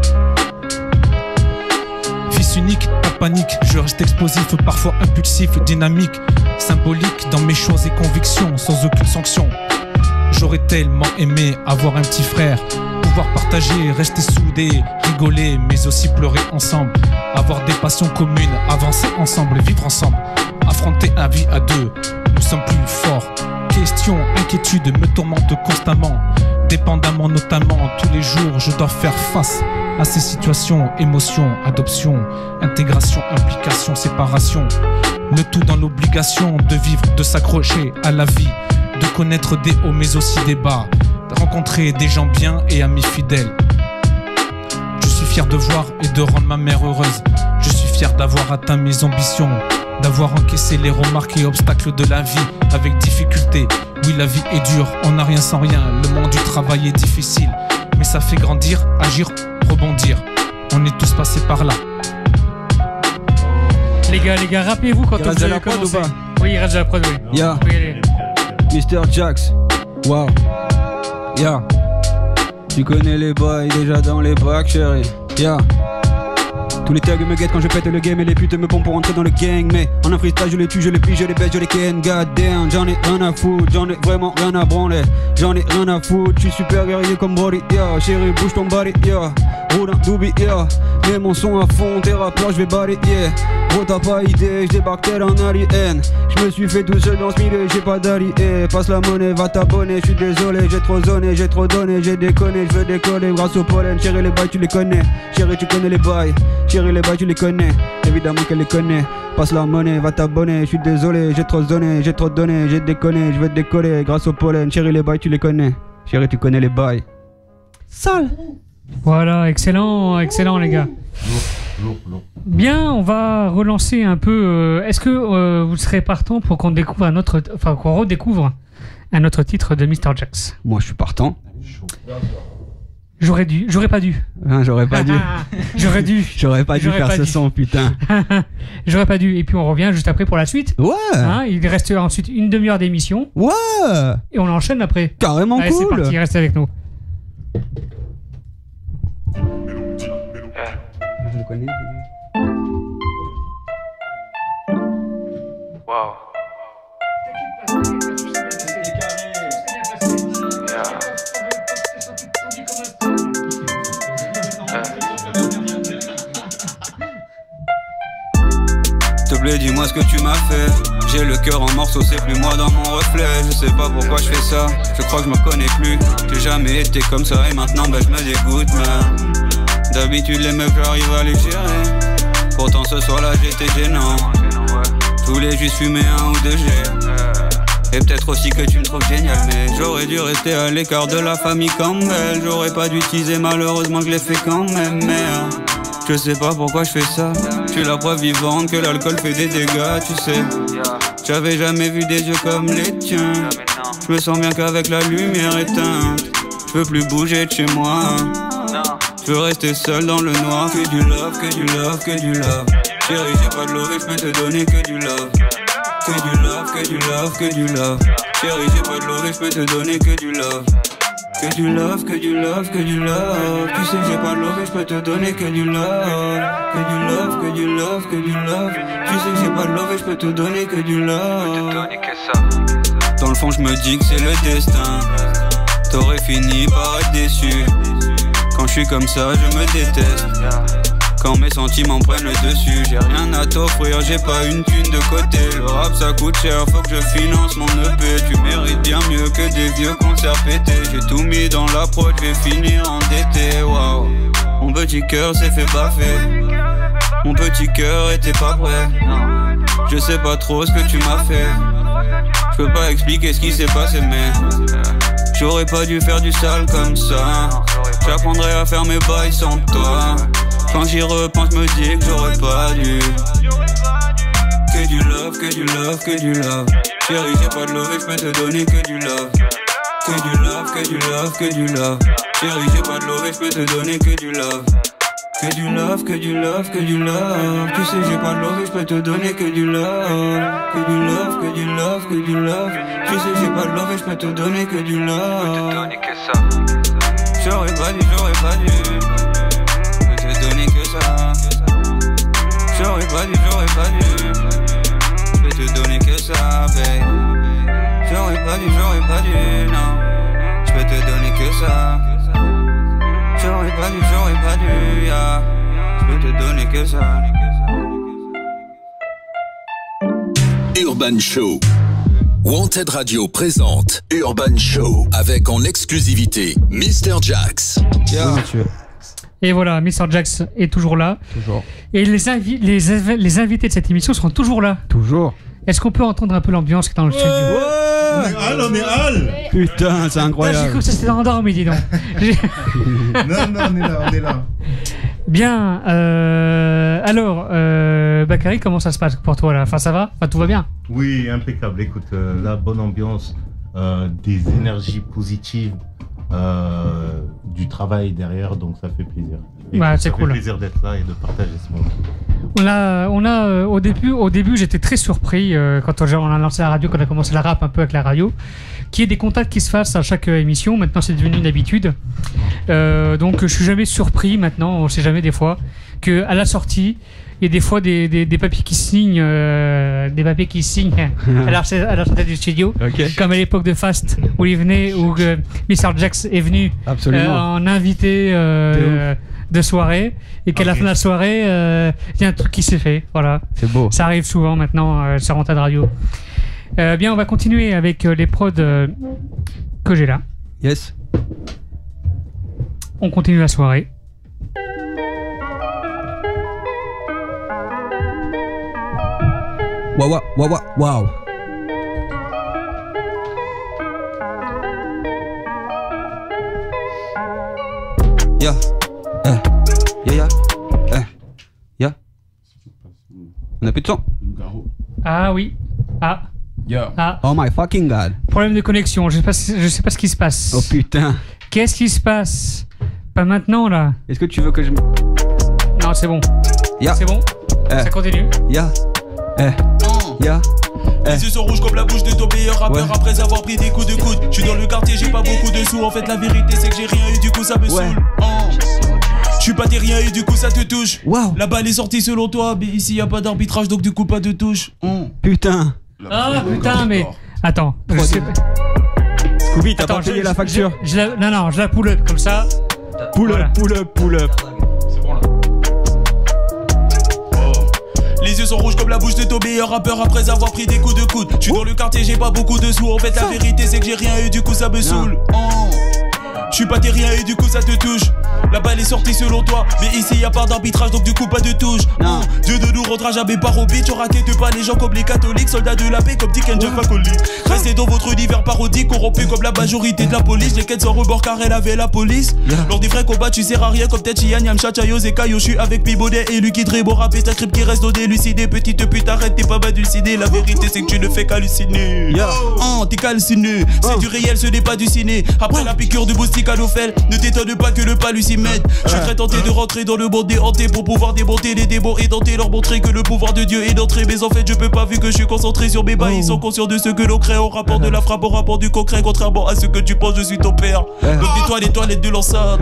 Fils unique, pas panique, je reste explosif, parfois impulsif, dynamique, symbolique dans mes choix et convictions, sans aucune sanction. J'aurais tellement aimé avoir un petit frère, pouvoir partager, rester soudés, rigoler, mais aussi pleurer ensemble, avoir des passions communes, avancer ensemble, vivre ensemble, affronter la vie à deux. Nous sommes plus forts. Questions, inquiétudes me tourmentent constamment, dépendamment notamment. Tous les jours, je dois faire face à ces situations, émotions, adoption, intégration, implication, séparation. Le tout dans l'obligation de vivre, de s'accrocher à la vie, de connaître des hauts mais aussi des bas, de rencontrer des gens bien et amis fidèles. Je suis fier de voir et de rendre ma mère heureuse. Je suis fier d'avoir atteint mes ambitions, d'avoir encaissé les remarques et obstacles de la vie avec difficulté. Oui, la vie est dure, on n'a rien sans rien. Le monde du travail est difficile, mais ça fait grandir, agir, rebondir. On est tous passés par là. Les gars, rappelez-vous quand on faisait commencer. Oui, il reste de la prod, oui. Yeah. Oui, allez. Mr. Jax, wow, yeah. Tu connais les boys déjà dans les bacs, chérie, yeah. Tous les tags me guettent quand je pète le game et les putes me pompent pour rentrer dans le gang. Mais en un freestyle je les tue, je les pige, je les baisse, je les ken. God damn, j'en ai rien à foutre, j'en ai vraiment rien à branler. J'en ai rien à foutre, je suis super guerrier comme Brody, yeah. Chérie bouge ton body, yeah. Roule un doobie, yeah. Mets mon son à fond, tes rappeurs je vais balayer, yeah. Gros t'as pas idée, je débarque tel un alien. Je me suis fait tout seul dans ce milieu, j'ai pas d'allié. Passe la monnaie, va t'abonner, je suis désolé, j'ai trop zoné, j'ai trop donné, j'ai déconné, je veux décoller grâce au pollen. Chérie les bails tu les connais, chérie tu connais les bails. Chérie les bails tu les connais, évidemment qu'elle les connaît. Passe la monnaie, va t'abonner, je suis désolé, j'ai trop zoné, j'ai trop donné, j'ai déconné, je veux décoller grâce au pollen. Chérie les bails tu les connais, chérie tu connais les bails. Sale. Voilà, excellent, excellent les gars. Bien, on va relancer un peu. Est-ce que vous serez partant pour qu'on découvre un autre, enfin qu'on redécouvre un autre titre de Mr. Jax? Moi je suis partant. J'aurais pas dû. Hein, j'aurais pas dû. J'aurais dû. J'aurais pas dû faire ce son, putain. J'aurais pas dû. Et puis on revient juste après pour la suite. Ouais. Hein, il reste ensuite une demi-heure d'émission. Ouais. Et on enchaîne après. Carrément. Allez, cool. C'est parti, reste avec nous. Je le connais. Wow. S'il te plaît, dis-moi ce que tu m'as fait. J'ai le cœur en morceaux, c'est plus moi dans mon reflet. Je sais pas pourquoi je fais ça, je crois que je me reconnais plus. J'ai jamais été comme ça et maintenant bah je me dégoûte, mais d'habitude les meufs j'arrive à les gérer. Pourtant ce soir-là j'étais gênant. Je voulais juste fumer un ou deux G. Et peut-être aussi que tu me trouves génial, mais j'aurais dû rester à l'écart de la famille Campbell. J'aurais pas dû teaser, malheureusement je l'ai fait quand même, merde. Je sais pas pourquoi je fais ça. Je suis la preuve vivante que l'alcool fait des dégâts, tu sais. J'avais jamais vu des yeux comme les tiens. Je me sens bien qu'avec la lumière éteinte. Je veux plus bouger de chez moi. Je veux rester seul dans le noir. Que du love, que du love, que du love. Chérie, j'ai pas de love et je peux te donner que du love. Que du love, que du love, que du love. Chérie, j'ai pas de love et je peux te donner que du love. Que du love, que du love, que du love. Tu sais j'ai pas de love et je peux te donner que du love. Que du love, que du love, que du love. Tu sais j'ai pas de love et je peux te donner que du love. Dans le fond je me dis que c'est le destin. T'aurais fini par être déçu. Quand je suis comme ça je me déteste. Quand mes sentiments prennent le dessus, j'ai rien à t'offrir, j'ai pas une thune de côté. Le rap ça coûte cher, faut que je finance mon EP. Tu mérites bien mieux que des vieux concerts pétés. J'ai tout mis dans la prod, je vais finir endetté. Waouh, mon petit cœur s'est fait baffer. Mon petit cœur était pas prêt. Je sais pas trop ce que tu m'as fait. Je peux pas expliquer ce qui s'est passé mais j'aurais pas dû faire du sale comme ça. J'apprendrai à faire mes bails sans toi. Quand j'y repense, me dis que j'aurais pas dû. Que du love, que du love, que du love. Chérie, j'ai pas de love et je peux te donner que du love. Que du love, que du love, que du love. Chérie, j'ai pas de love et je peux te donner que du love. Que du love, que du love, que du love. Tu sais, j'ai pas de love et je peux te donner que du love. Que du love, que du love, que du love. Tu sais, j'ai pas de love et je peux te donner que du love. J'aurais pas dû, j'aurais pas dû. Donner que ça. J'aurais pas dû, je vais te donner que ça, babe. J'aurais pas dû, non. Je vais te donner que ça. J'aurais pas dû, yeah. Je vais te donner que ça. Urban Show. Wanted Radio présente Urban Show avec en exclusivité Mr. Jax. Yeah. Oui, et voilà, Mr. Jax est toujours là. Toujours. Et les invités de cette émission seront toujours là. Toujours. Est-ce qu'on peut entendre un peu l'ambiance qui est dans le studio? On est hal. Putain, c'est incroyable. J'ai cru que c'était endormi, dis donc. Non, on est là. Bien. Alors, Bakary, comment ça se passe pour toi là? Enfin, ça va? Enfin, tout va bien? Oui, impeccable. Écoute, la bonne ambiance, des énergies positives. Du travail derrière, donc ça fait plaisir. Ouais, c'est cool. Ça fait plaisir d'être là et de partager ce moment. On a au début j'étais très surpris quand on a lancé la radio, quand on a commencé la rap un peu avec la radio, qu'il y ait des contacts qui se fassent à chaque émission. Maintenant c'est devenu une habitude. Donc je suis jamais surpris maintenant, on sait jamais des fois, qu'à la sortie, il y a des fois des papiers qui signent, à la sortie du studio, comme à l'époque de Fast où il venait, où Mr. Jax est venu en invité de soirée, et qu'à la fin de la soirée, il y a un truc qui s'est fait. Voilà. C'est beau. Ça arrive souvent maintenant sur Wanted Radio. Bien, on va continuer avec les prods que j'ai là. Yes. On continue la soirée. Waouh, waouh, waouh. Ya, ya. On a plus de son. Ah oui. Ah. Ah. Oh my fucking god. Problème de connexion, je sais pas ce qui se passe. Oh putain. Qu'est-ce qui se passe? Pas maintenant là. Est-ce que tu veux que je... Non, c'est bon. C'est bon. Ça continue. Ya. Les yeux sont rouges comme la bouche de ton meilleur rappeur après avoir pris des coups de coude. Je suis dans le quartier, j'ai pas beaucoup de sous. En fait, la vérité, c'est que j'ai rien eu, du coup, ça me saoule. Je suis pas tes rien et du coup, ça te touche. La balle est sortie selon toi, mais ici, y a pas d'arbitrage, donc du coup, pas de touche. Putain. Ah putain, mais. Attends. Scooby, t'as pas payé la facture. Non, je la pull up comme ça. Pull up. C'est bon là. Les yeux sont rouges comme la bouche de ton meilleur rappeur après avoir pris des coups de coude. Je suis dans le quartier, j'ai pas beaucoup de sous. En fait, la vérité, c'est que j'ai rien eu, du coup, ça me saoule. Je suis pas tes rien et du coup ça te touche. La balle est sortie selon toi, mais ici y a pas d'arbitrage donc du coup pas de touche. Dieu ne nous rendra jamais par au beat. On raquette pas les gens comme les catholiques, soldats de la paix comme Dick and Jeff Facoli. Restez dans votre univers parodique, corrompu comme la majorité de la police. Les quêtes sans rebord car elle avait la police. Lors des vrais combats tu sers à rien comme Tetchian, Yamcha, Chayos et Kayo. Je suis avec Pibaudet et Lucky Dre, bon rap et ta crib qui reste non délucidé. Petite pute arrête, t'es pas halluciné. La vérité c'est que tu ne fais qu'halluciner. T'es calciné, c'est du réel, ce n'est pas du ciné. Après la piqûre de moustique à l'ophel, ne t'étonne pas que le palus s'y mette. Je suis très tenté de rentrer dans le monde déhanté pour pouvoir démonter les démons et denter, leur montrer que le pouvoir de Dieu est d'entrer. Mais en fait je peux pas vu que je suis concentré sur mes bas. Ils sont conscients de ce que l'on crée au rapport de la frappe, au rapport du concret. Contrairement à ce que tu penses, je suis ton père. Donc nettoie les toilettes de l'enceinte.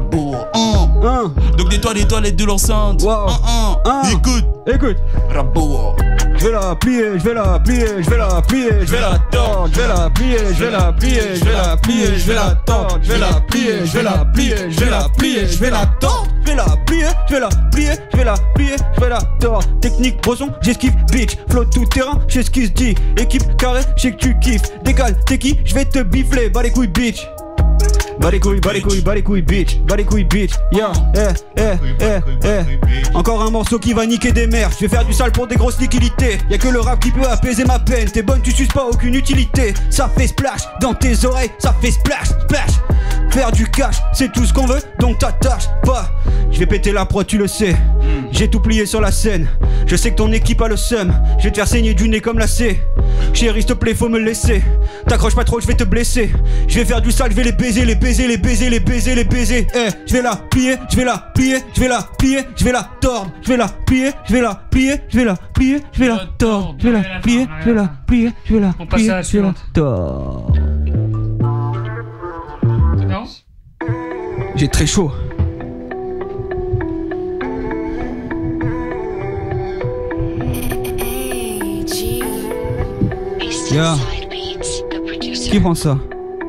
Donc nettoie les toilettes de l'enceinte. Écoute. Je vais la plier, je vais la plier, je vais la plier, je vais la tordre, je vais la plier, je vais la plier, je vais la plier, je vais la tordre, je vais la plier, je vais la plier, je vais la plier, je vais la tordre, je vais la plier, je vais la plier, je vais la plier, je vais la tordre. Technique brosson, j'esquive bitch, flow tout terrain, je sais ce qui se dit. Équipe carré, je sais que tu kiffes. Décale, t'es qui? Je vais te bifler, bas les couilles bitch. Bas les couilles, bitch, bas les couilles, bitch. Encore un morceau qui va niquer des mères. Je vais faire du sale pour des grosses liquidités. Y'a que le rap qui peut apaiser ma peine. T'es bonne, tu suces pas, aucune utilité. Ça fait splash dans tes oreilles, ça fait splash, splash. Faire du cash, c'est tout ce qu'on veut, donc t'attaches pas. Je vais péter la prod, tu le sais. J'ai tout plié sur la scène. Je sais que ton équipe a le seum. Je vais te faire saigner du nez comme la C. Chérie, s'il te plaît, faut me laisser. T'accroches pas trop, je vais te blesser. Je vais faire du sale, je vais les baiser, les baiser, les baiser, les baiser, les baiser. Je vais la plier, je vais la plier, je vais la plier, je vais la tordre. Je vais la plier, je vais la plier, je vais la plier, je vais la tordre. Je vais la plier, je vais la plier, je vais la plier, je vais la tordre. J'ai très chaud. Yeah. Qui prend ça?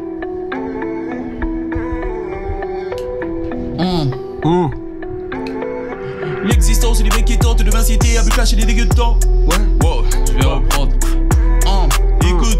L'existence des mecs qui tentent de m'inciter à me cacher les dégoûtants. Wow, je vais reprendre. Écoute.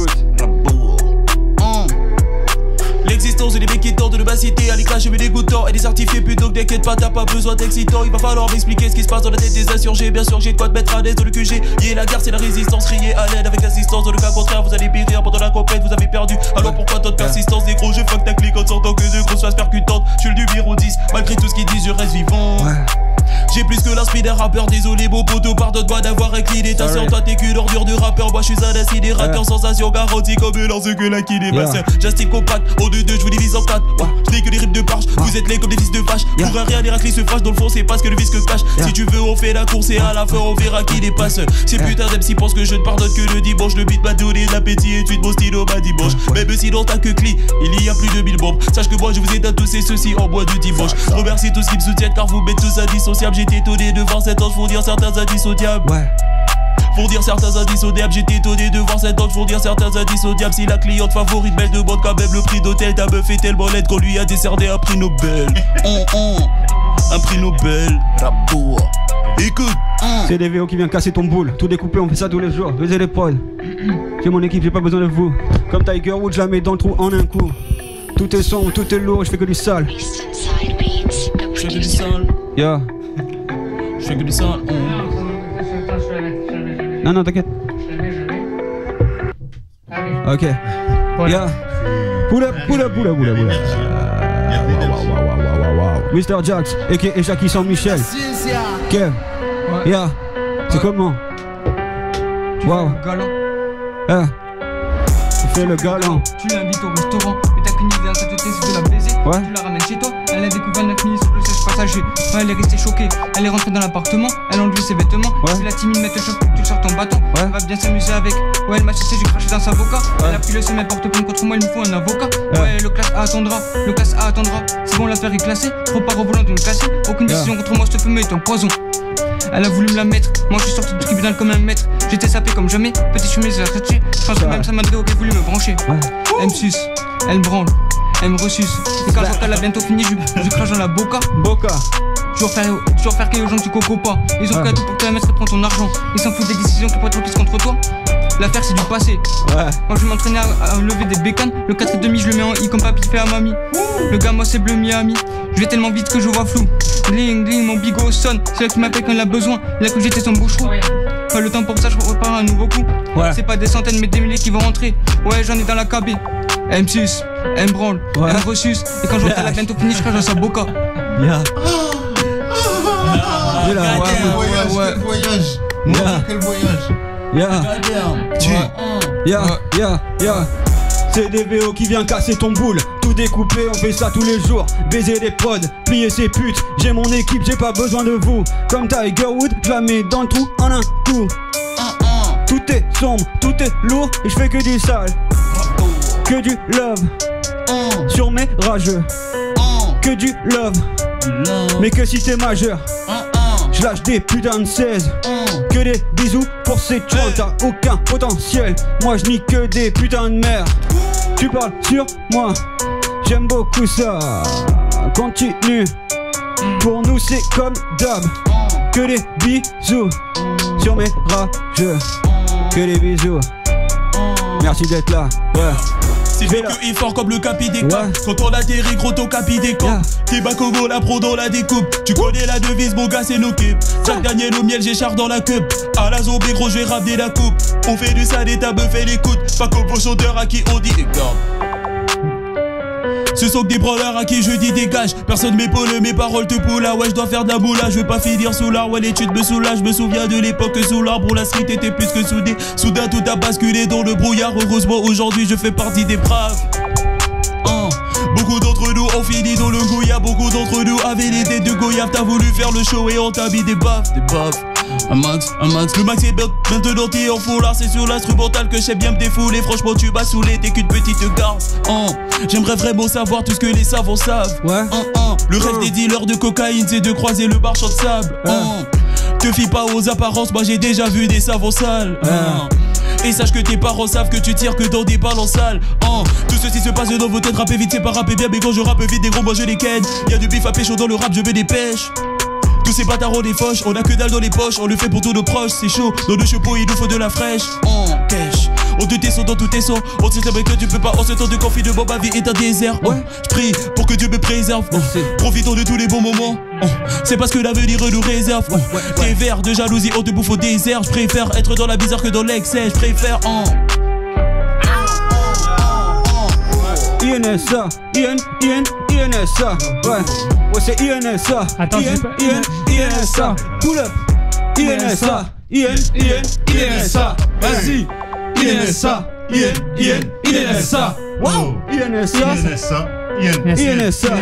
L'existence des mecs qui tentent de m'inciter à les clasher mes dégoûtants et des certifiés plutôt que t'inquiète pas, t'as pas besoin d'excitant. Il va falloir m'expliquer ce qui se passe dans la tête des insurgés. Bien sûr j'ai de quoi te mettre à l'aise dans le QG. La guerre c'est la résistance, criez à l'aide avec l'assistance. Dans le cas contraire vous allez périr pendant la compète, vous avez perdu. Alors pourquoi tant de persistance? Des gros je fuck ta clique en sortant que de grosses faces percutantes. Je suis le numéro 10, malgré tout ce qu'ils disent je reste vivant. J'ai plus que l'esprit d'un rappeur, désolé beau poteau, pardonne-moi d'avoir incliné ta sœur. Toi t'es qu'une ordure de rappeur, moi je suis un incidérateur. Sensation garantie comme lance que la qui n'est pas sœur. J'estime compact, au 2-2 je vous divise en 4. Je n'ai que des rimes de barge, vous êtes laid comme des fils de vache. Pour un rien l'Irakli se fâche, dans le fond c'est pas ce que le visque cache. Si tu veux on fait la course et à la fin on verra qui dépasse. Ces putains d'MC pensent que je ne pardonne que le dimanche. Le beat m'a donné de l'appétit et tu de mon stylo m'a dimanche. Même si dans ta queue cli, il y a plus de 1000 bombes. Sache que moi je vous éteins tous et ceci en bois de dimanche. Remercie tous qui me soutiennent car vous m'êtes tous indissociables. J'étais étonné de voir cet ange font dire certains indissociables. Font dire certains indissociables. J'étais étonné de voir cet ange font dire certains indissociables. Si la cliente favorite belle demande quand même le prix d'hôtel, ta meuf est tellement laide qu'on lui a décerné un prix Nobel. Un prix Nobel. Rapport. Écoute. C'est des VO qui vient casser ton boule. Tout découpé, on fait ça tous les jours. Baisez les prods. J'ai mon équipe, j'ai pas besoin de vous. Comme Tiger Woods, je la mets dans le trou en un coup. Tout est sombre, tout est lourd, je fais que du sale. Je fais que du sale. Yeah. Je fais que du sale. Non, t'inquiète. Ok. Yeah. Pull up. Mr. Jax, et Jackie San Michel. Kev. Yeah. C'est comment? Wow. Tu fais le galant. Tu l'invites au restaurant et t'as qu'une idée dans sa tête, c'est de la baiser. Tu la ramènes chez toi, elle a découvert 9 minutes sur le siège passager. Elle est restée choquée, elle est rentrée dans l'appartement, elle a enlevé ses vêtements. C'est la timide mettre le choc, tu sors ton bâton. Elle va bien s'amuser avec. Ouais, elle m'a chassé, j'ai craché dans sa avocat. Elle a pris le seum, elle porte plainte contre moi, il me faut un avocat. Ouais, le classe A attendra, C'est bon, l'affaire est classée, trop pas au volant d'une classée. Aucune décision contre moi, ce fumeux est un poison. Elle a voulu me la mettre, moi je suis sorti du tribunal comme un maître. J'étais sapé comme jamais, petite chemise à scratcher. Je pense que même ça m'aiderait aurait voulu me brancher. Elle me suce, elle me branle, elle me ressuce. Et quand j'entends qu'elle a bientôt fini, je crache dans la boca. Toujours faire qu'il y ait aux gens du coco pas. Ils ont qu'à tout pour te la mettre et prendre ton argent. Ils s'en foutent des décisions qui pourraient être prises contre toi. L'affaire c'est du passé. Moi je vais m'entraîner à lever des bécanes. Le 4,5 je le mets en I comme papy fait à mamie. Le gars moi c'est bleu Miami. Je vais tellement vite que je vois flou. Gling gling mon bigot sonne. C'est là qui m'appelle quand il a besoin. Il a cru que j'étais son boucheron. Pas le temps pour ça, je repars un nouveau coup. C'est pas des centaines mais des milliers qui vont rentrer. Ouais j'en ai dans la cabine. Elle me suce, elle me branle, elle me ressuce. Et quand je vois qu'elle a bientôt fini, je crache dans sa boca. Quel voyage. Quel voyage. C'est des VO qui vient casser ton boule. Tout découpé, on fait ça tous les jours. Baiser des prods, plier ses putes. J'ai mon équipe, j'ai pas besoin de vous. Comme Tiger Woods, je la mets dans le trou en un coup. Tout est sombre, tout est lourd et je fais que du sale. Que du love sur mes rageux. Que du love. Mais que si t'es majeur, je lâche des putains de 16. Que des bisous pour ces trolls, t'as aucun potentiel. Moi je nique que des putains de merde. Tu parles sur moi, j'aime beaucoup ça. Continue, pour nous c'est comme d'hab. Que des bisous sur mes rageux. Que des bisous. Merci d'être là, Si je fais que il fort comme le capi des capes. Quand on atterrit gros ton capi des camps. T'es Bakogo la pro dans la découpe. Tu connais la devise mon gars c'est nos kips. Jack Daniel au miel j'écharpe dans la cup. À la zombie gros je vais ramener la coupe. On fait du sale et ta meuf elle écoute. Pas comme vos chanteurs à qui on dit regarde. Ce sont que des branleurs à qui je dis dégage. Personne m'épaule, mes paroles te poulent. Ouais, je dois faire de la moula, je veux pas finir sous l'arbre. Ouais, l'étude me soulage, je me souviens de l'époque sous l'arbre où la street était plus que soudée. Soudain tout a basculé dans le brouillard. Heureusement aujourd'hui je fais partie des braves. Beaucoup d'entre nous ont fini dans le Goya. Beaucoup d'entre nous avaient les têtes de Goya. T'as voulu faire le show et on t'a mis des baffes. Un max. Le max est maintenant t'es en foulard. C'est sur l'instrumental que j'aime bien me défouler. Franchement tu m'as saoulé, t'es qu'une petite garce. J'aimerais vraiment savoir tout ce que les savants savent. Le rêve des dealers de cocaïne c'est de croiser le marchand de sable. Te fie pas aux apparences, moi j'ai déjà vu des savants sales. Et sache que tes parents savent que tu tires que dans des ballons sales. Tout ceci se passe dans vos têtes. Rapper vite c'est pas rapper bien, mais quand je rappe vite des gros moi je les ken. Y'a du bif à pêche dans le rap, je veux des pêches. Tous ces bâtards ont des foches, on a que dalle dans les poches. On le fait pour tous nos proches, c'est chaud. Dans le chapeau il nous faut de la fraîche. Cash. On te descend dans tous tes sons. On te sait que tu peux pas. En ce temps de confinement ma vie est un désert. J'prie pour que Dieu me préserve. Profitons de tous les bons moments. C'est parce que l'avenir nous réserve. T'es vert de jalousie, on te bouffe au désert. J'préfère être dans la bizarre que dans l'excès. J'préfère INSA, INSA, ouais, c'est INSA. Attends, INSA, pull up. INSA, INSA, vas-y. INSA, INSA, wow. INSA, INSA,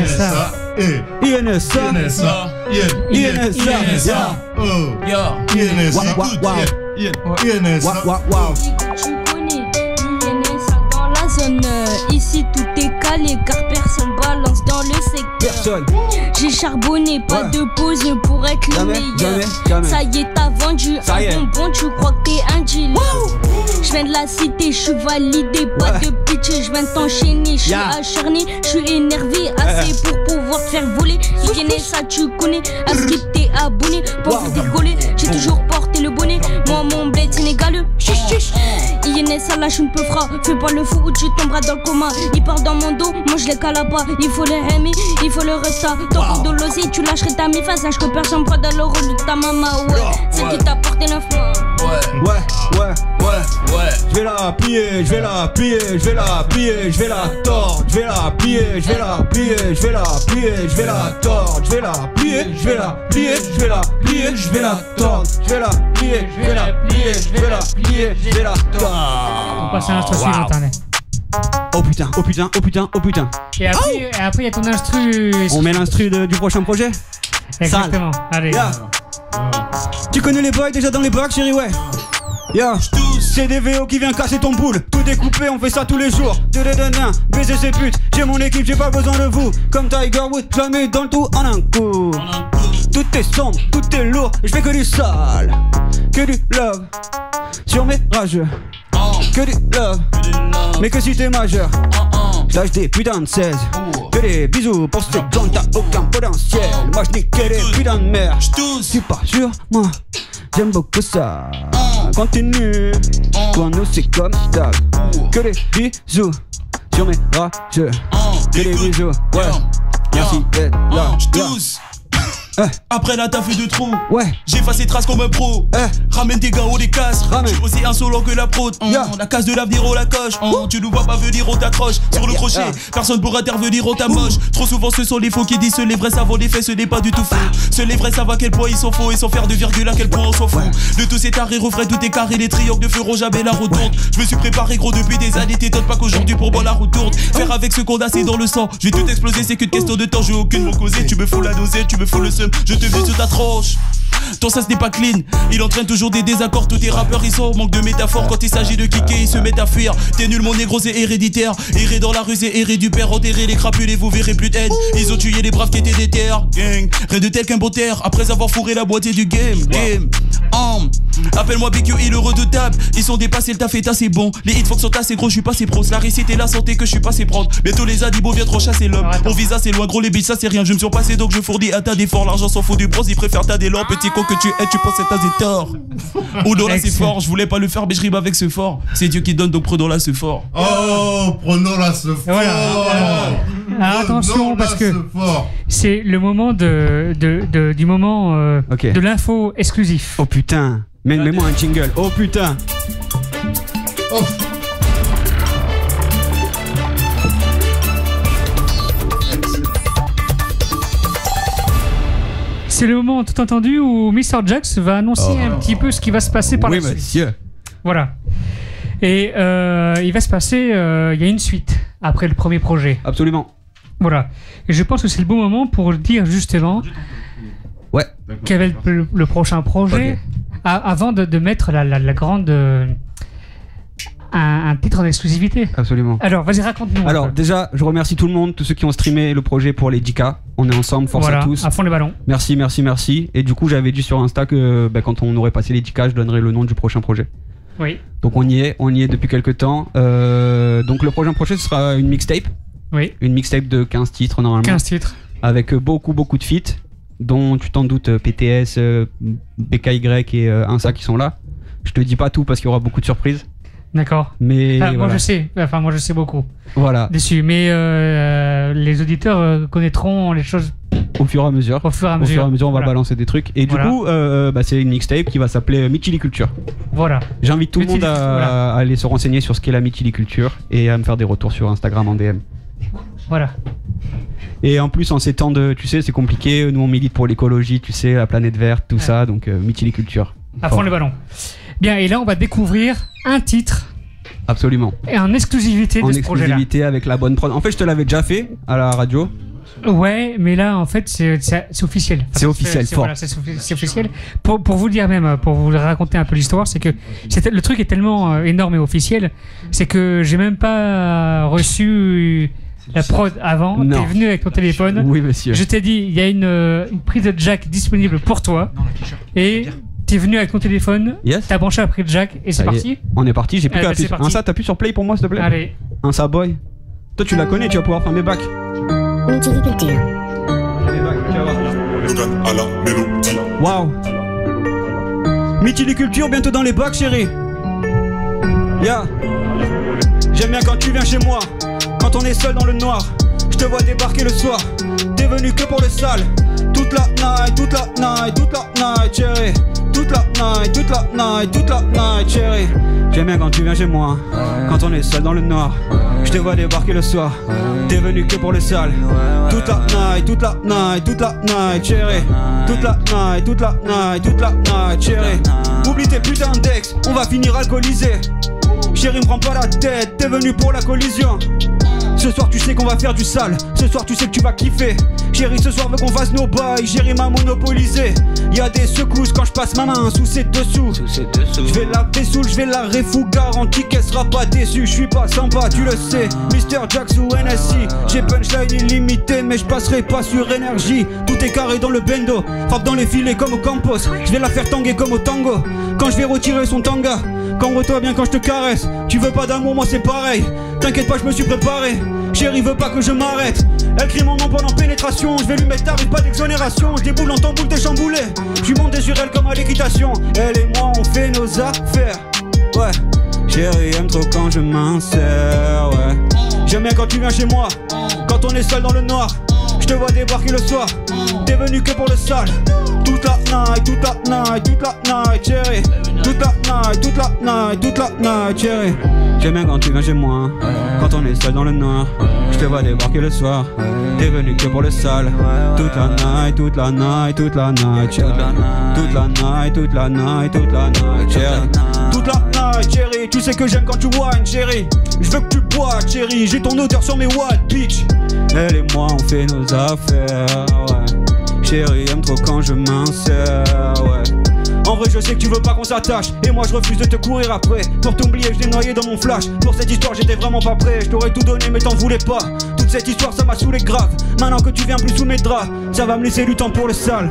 Tu connais INSA dans la zone. Ici tout est calé car personne balance dans le secteur. J'ai charbonné, pas de pause pour être le meilleur. Ça y est, t'as vendu un bonbon, tu crois que t'es un dealer. Je viens de la cité, je suis validé, pas de pitch, je viens de t'enchaîner. Je suis acharné, je suis énervé, assez pour pouvoir te faire voler. INSA, tu connais, à ce qui t'es abonné, pour vous décoller. J'ai toujours porté le bonnet, moi mon bled sénégalais. INSA, lâche une peu fera, fais pas le fou ou tu tomberas dans le coma. Il part dans mon dos, moi je les cala pas. Il faut les aimer, il faut le resta. Tant pour de l'oser, tu lâcherais ta méface. Sache que personne prend dans le rôle de ta maman. Ouais, c'est qui t'a porté 9 mois. Ouais. Je vais la plier, je vais la plier, je vais la plier, je vais la tordre, je vais la plier, je vais la plier, je vais la plier, je vais la tordre, je vais la plier, je vais la plier, je vais la plier, je vais la tordre, je vais la plier, je vais la plier, je vais la plier, je vais la tordre. On passe à l'instru suivant, Oh putain, oh putain, oh putain, oh putain. Et après, il y a ton instru. On met l'instru du prochain projet. Exactement, allez. Tu connais les boys déjà dans les bacs, chérie, ouais. C'est des VO qui vient casser ton boule. Tout est coupé, on fait ça tous les jours. Baiser ces putes, j'ai mon équipe, j'ai pas besoin de vous. Comme Tiger Woods, jamais dans le tout en un coup. Tout est sombre, tout est lourd, je fais que du sale. Que du love sur mes rageux. Que du love, mais que si t'es majeur. J'lâche des putains de 16. Que des bisous pour ces gens, t'as aucun potentiel. Moi j'nique que des putains de merde. J'suis pas sûr, moi j'aime beaucoup ça. Continue, pour nous c'est comme d'hab. Que des bisous sur mes rageux. Que des bisous, ouais. Merci d'être là. Après la taf de trop, ouais. J'efface ces traces comme un pro. Ramène des gars ou des casses. J'suis aussi insolent que la prod. La case de l'avenir on la coche. Tu nous vois pas venir, on t'accroche. Sur le crochet, personne pourra intervenir, on t'amoche. Trop souvent ce sont les faux qui disent les vrais savants les faits, ce n'est pas du tout faux. Seuls les vrais savent à quel point ils sont faux et sans faire de virgule à quel point on s'en fout. De tous ces tarés refrains, tout est carré, les triangles ne feront jamais la route tourne. Je me suis préparé gros depuis des années, t'étonnes pas qu'aujourd'hui pour moi la route tourne. Faire avec ce qu'on a c'est dans le sang. Je vais tout exploser, c'est qu'une question de temps, j'ai aucune mot causé. Tu me fous la dosée, tu me fous le seum. Je te vis sur ta tronche. Ton sas n'est pas clean, il entraîne toujours des désaccords. Tous tes rappeurs ils sont au manque de métaphores. Quand il s'agit de kicker ils se mettent à fuir. T'es nul mon négro c'est héréditaire. Errer dans la rue c'est errer du père. Enterrer les crapules et vous verrez plus de haine. Ils ont tué les braves qui étaient des terres. Gang, rien de tel qu'un beau terre. Après avoir fourré la moitié du game. Appelle-moi BQI le redoutable. Ils sont dépassés, le taf est assez bon. Les hits sont assez gros, je suis pas assez pros. La réussite et la santé que je suis pas assez prendre. Bientôt les animaux viendront chasser l'homme. Mon visa c'est loin gros, les billes ça c'est rien. Je me suis repassé donc je fournis un tas d'efforts. L'argent s'en fout du bronze, ils préfèrent ta d'élan. Petit con que tu es, tu penses que t'as des torts. Ou non là c'est fort, je voulais pas le faire mais je rime avec ce fort. C'est Dieu qui donne donc prenons là ce fort. Oh, prenons là ce fort. Voilà. Alors, attention parce que c'est le moment du moment de l'info exclusif. Oh putain, mets-moi un jingle. Oh putain. Oh. C'est le moment tout entendu où Mr. Jax va annoncer un petit peu ce qui va se passer par la suite. Monsieur. Voilà. Et il va se passer, il y a une suite après le premier projet. Absolument. Voilà. Et je pense que c'est le bon moment pour dire justement quel va être le prochain projet avant de mettre la grande... un titre en exclusivité. Absolument. Alors, vas-y, raconte-nous. Alors, déjà, je remercie tout le monde, tous ceux qui ont streamé le projet pour les 10K. On est ensemble, force à tous. À fond les ballons. Merci, merci, merci. Et du coup, j'avais dit sur Insta que quand on aurait passé les 10K, je donnerais le nom du prochain projet. Oui. Donc, on y est depuis quelques temps. Donc, le prochain projet, ce sera une mixtape. Oui. Une mixtape de 15 titres, normalement. 15 titres. Avec beaucoup de feats, dont tu t'en doutes, PTS, BKY et Insa qui sont là. Je te dis pas tout parce qu'il y aura beaucoup de surprises. D'accord. Mais moi je sais, moi je sais beaucoup. Voilà. Dessus, mais les auditeurs connaîtront les choses au fur et à mesure. Au fur et à mesure, on va balancer des trucs. Et du coup, c'est une mixtape qui va s'appeler Mythiliculture. Voilà. J'invite tout le monde à aller se renseigner sur ce qu'est la Mythiliculture et à me faire des retours sur Instagram en DM. Voilà. Et en plus, en ces temps de, tu sais, c'est compliqué. Nous, on milite pour l'écologie, tu sais, la planète verte, tout ça. Donc, Mythiliculture. À fond les ballons. Bien, et là, on va découvrir un titre. Absolument. Et en exclusivité de ce projet-là. En exclusivité avec la bonne prod. En fait, je te l'avais déjà fait à la radio. Ouais, mais là, en fait, c'est officiel. Enfin, c'est officiel, fort. Voilà, c'est officiel. Pour vous dire même, pour vous raconter un peu l'histoire, c'est que le truc est tellement énorme et officiel, c'est que j'ai même pas reçu la prod avant. T'es venu avec ton téléphone. Oui, monsieur. Je t'ai dit, il y a une prise de jack disponible pour toi. Et t'es venu avec ton téléphone. Yes. T'as branché la prise de jack et c'est parti. On est parti. J'ai plus qu'à appuyer. Un ça, t'appuies sur play pour moi, s'il te plaît. Allez. Un ça boy. Toi, tu la connais, tu vas pouvoir faire mes bacs. Mythiliculture. Waouh. Mythiliculture bientôt dans les bacs, chérie. Ya. J'aime bien quand tu viens chez moi. Quand on est seul dans le noir, je te vois débarquer le soir. T'es venu que pour le sale. Toute la night, toute la night, toute la night, chérie. Toute la night, toute la night, toute la night, chérie. J'aime bien quand tu viens chez moi. Quand on est seul dans le noir, je te vois débarquer le soir. T'es venu que pour le sale. Toute la night, toute la night, toute la night, chérie. Toute la night, toute la night, toute la night, chérie. Oublie tes putains d'ex, on va finir alcoolisé. Chérie, me prends pas la tête, t'es venu pour la collision. Ce soir tu sais qu'on va faire du sale. Ce soir tu sais que tu vas kiffer. Chérie, ce soir veut qu'on fasse nos bails. Chérie m'a monopolisé. Y'a des secousses quand je passe ma main sous ses dessous. Je vais la Vessoul, je vais la Refou. Garantie qu'elle sera pas déçue. Je suis pas sympa, tu le sais. Mr. Jax ou NSI. J'ai punchline illimité, mais je passerai pas sur énergie. Tout est carré dans le bendo. Frappe dans les filets comme au Campos. Je vais la faire tanguer comme au tango. Quand je vais retirer son tanga. Cambre-toi bien quand je te caresse. Tu veux pas d'amour, moi c'est pareil. T'inquiète pas, je me suis préparé. Chérie veut pas que je m'arrête. Elle crie mon nom pendant pénétration. Je vais lui mettre tarif, pas d'exonération. Je déboule dans ton boule, t'es chamboulé. Je suis monté sur elle comme à l'équitation. Elle et moi on fait nos affaires. Ouais. Chérie aime trop quand je m'insère. Ouais. J'aime bien quand tu viens chez moi. Quand on est seul dans le noir. Je te vois débarquer le soir. T'es venu que pour le sale. Toute la night, toute la night, toute la night, chérie. Toute la night, toute la night, toute la night, chérie. J'aime bien quand tu viens chez moi. Quand on est seul dans le noir. Je te vois débarquer le soir. T'es venu que pour le sale. Toute la night, toute la night, toute la night, chérie. Toute la night, toute la night, toute la night, chérie. Toute la night, chérie. Tu sais que j'aime quand tu whines, chérie. Je veux que tu bois, chérie. J'ai ton odeur sur mes watts, bitch. Elle et moi on fait nos affaires, ouais. Chérie aime trop quand je m'insère, ouais. En vrai je sais que tu veux pas qu'on s'attache. Et moi je refuse de te courir après. Pour t'oublier je l'ai noyé dans mon flash. Pour cette histoire j'étais vraiment pas prêt. Je t'aurais tout donné mais t'en voulais pas. Toute cette histoire ça m'a saoulé grave. Maintenant que tu viens plus sous mes draps, ça va me laisser du temps pour le sale.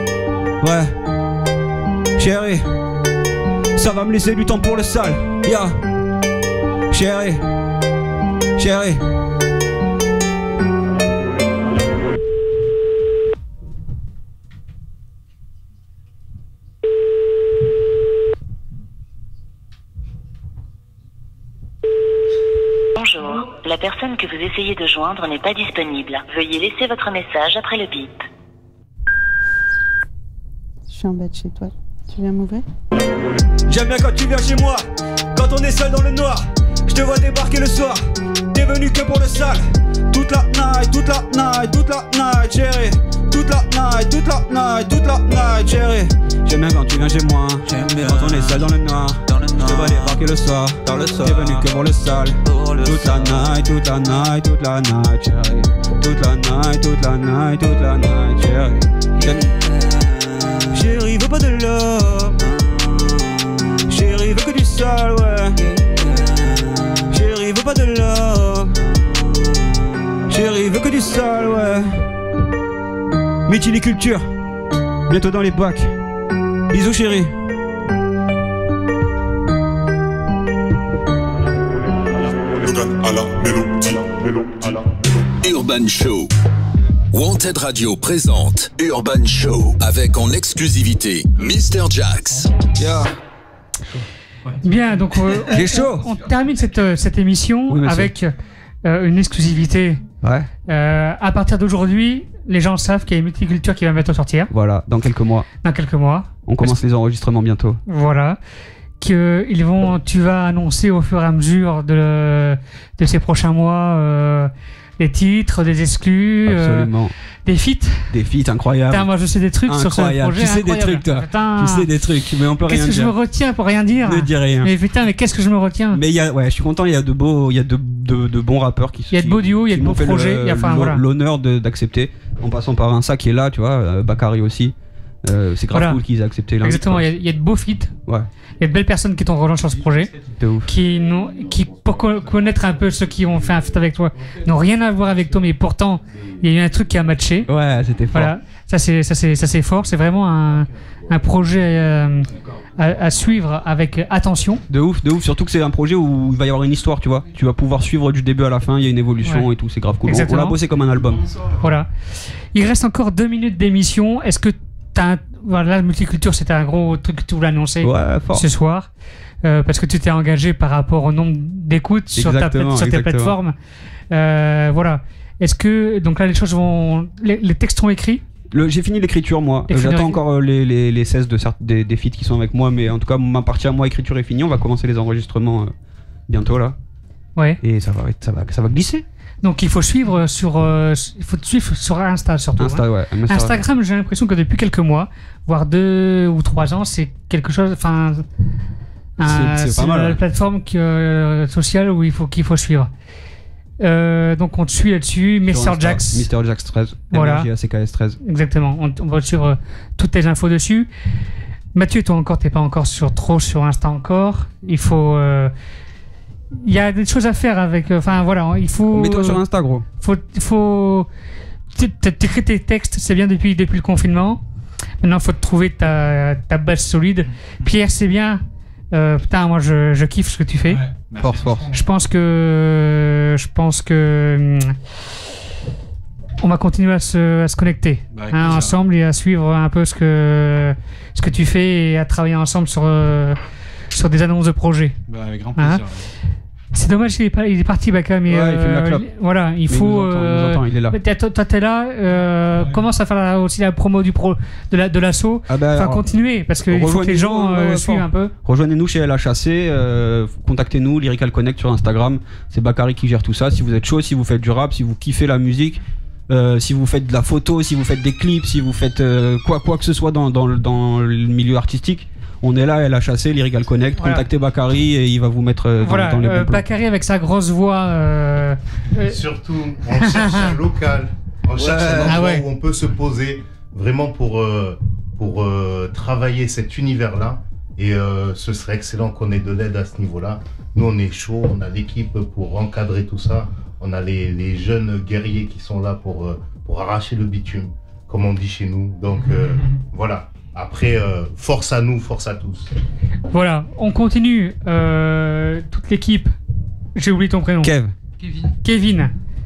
Ouais. Chérie, ça va me laisser du temps pour le sale. Ya. Chérie. Chérie. Bonjour, la personne que vous essayez de joindre n'est pas disponible. Veuillez laisser votre message après le bip. Je suis en bas de chez toi. Tu viens m'ouvrir? J'aime bien quand tu viens chez moi. Quand on est seul dans le noir. Je te vois débarquer le soir. T'es venu que pour le sale. Toute la night, toute la night, toute la night, chérie. Toute la night, toute la night, toute la night, chérie. J'aime bien quand tu viens chez moi. Quand on est seul dans le noir. Je te vois débarquer le soir. T'es venu que pour le sale. Toute la night, toute la night, toute la night, chérie. Toute la night, toute la night, toute la night, chérie. Chérie veut pas de love. Chérie veut que du sale, ouais. Chérie veut pas de love. Chérie veut que du sale, ouais. Mythiliculture, bientôt dans les bacs. Bisous chérie. Urban Show. Wanted Radio présente Urban Show avec en exclusivité Mr. Jax. Yeah. Bien, donc on termine cette émission avec une exclusivité. Ouais. À partir d'aujourd'hui, les gens savent qu'il y a une Mythiliculture qui va bientôt sortir. Voilà, dans quelques mois. Dans quelques mois. On commence les enregistrements bientôt. Voilà. Tu vas annoncer au fur et à mesure de ces prochains mois des titres, des exclus, des feats. Des feats incroyables. Putain, moi je sais des trucs sur ce projet. Tu sais des trucs, toi. Putain. Tu sais des trucs, mais on peut rien dire. Qu'est-ce que je me retiens pour rien dire? Ne dis rien. Mais putain, mais qu'est-ce que je me retiens? Mais je suis content, il y a de bons rappeurs qui. Il y a de beaux duos, il y a de beaux projets. L'honneur d'accepter, en passant par un sac qui est là, tu vois, Bakary aussi. C'est grave cool qu'ils aient accepté là. Exactement, il y a de beaux feats. Ouais. Il y a de belles personnes qui t'ont rejoint sur ce projet. De ouf. Qui, pour connaître un peu ceux qui ont fait un feat avec toi, n'ont rien à voir avec toi, mais pourtant, il y a eu un truc qui a matché. Ouais, c'était fort. Voilà, ça c'est fort. C'est vraiment un projet à suivre avec attention. De ouf. Surtout que c'est un projet où il va y avoir une histoire, tu vois. Tu vas pouvoir suivre du début à la fin, il y a une évolution et tout, c'est grave cool. On l'a bossé comme un album. Voilà. Il reste encore 2 minutes d'émission. Est-ce que voilà, la multiculture, c'était un gros truc que tu voulais annoncer ce soir, parce que tu t'es engagé par rapport au nombre d'écoutes sur tes plateformes. Voilà. Est-ce que donc là les choses vont, les textes sont écrits? J'ai fini l'écriture moi. J'attends encore les 16 des feats qui sont avec moi, mais en tout cas ma partie à moi écriture est finie. On va commencer les enregistrements bientôt là. Ouais. Et ça va glisser. Donc il faut suivre sur Insta surtout. Instagram, j'ai l'impression que depuis quelques mois, voire 2 ou 3 ans, c'est quelque chose. Enfin, c'est pas mal, la plateforme sociale où qu'il faut suivre. Donc on te suit là-dessus. Mr. Jax 13. Voilà. MRJACKS 13. Exactement. On va suivre toutes tes infos dessus. Mathieu, toi encore, t'es pas encore sur Insta encore. Il faut. Il y a des choses à faire avec. Enfin voilà, il faut. Mets-toi sur Insta, gros. T'écris tes textes, c'est bien depuis le confinement. Maintenant, il faut te trouver ta base solide. Pierre, c'est bien. Putain, moi je kiffe ce que tu fais. Ouais, force. Je pense que on va continuer à se connecter ensemble et à suivre un peu ce que tu fais et à travailler ensemble sur des annonces de projets. Avec grand plaisir. C'est dommage qu'il est parti, Baka, mais il fait la clope. voilà, il faut. Il nous entend, il est là. Toi, t'es là. Commence à faire aussi la promo de l'assaut. Enfin, continuez, parce qu'il faut que les gens suivent un peu. Rejoignez-nous chez LHAC, contactez-nous, Lyrical Connect sur Instagram. C'est Bakary qui gère tout ça. Si vous êtes chaud, si vous faites du rap, si vous kiffez la musique, si vous faites de la photo, si vous faites des clips, si vous faites quoi que ce soit dans le milieu artistique. On est là, LHAC, Lyrical Connect, contactez Bakary et il va vous mettre dans les bons plans. Bakary avec sa grosse voix. Surtout, on cherche un local, on cherche un endroit où on peut se poser vraiment pour travailler cet univers-là. Et ce serait excellent qu'on ait de l'aide à ce niveau-là. Nous, on est chaud, on a l'équipe pour encadrer tout ça. On a les jeunes guerriers qui sont là pour arracher le bitume, comme on dit chez nous. Donc voilà. Après, force à nous, force à tous. Voilà, on continue. Toute l'équipe. J'ai oublié ton prénom. Kevin.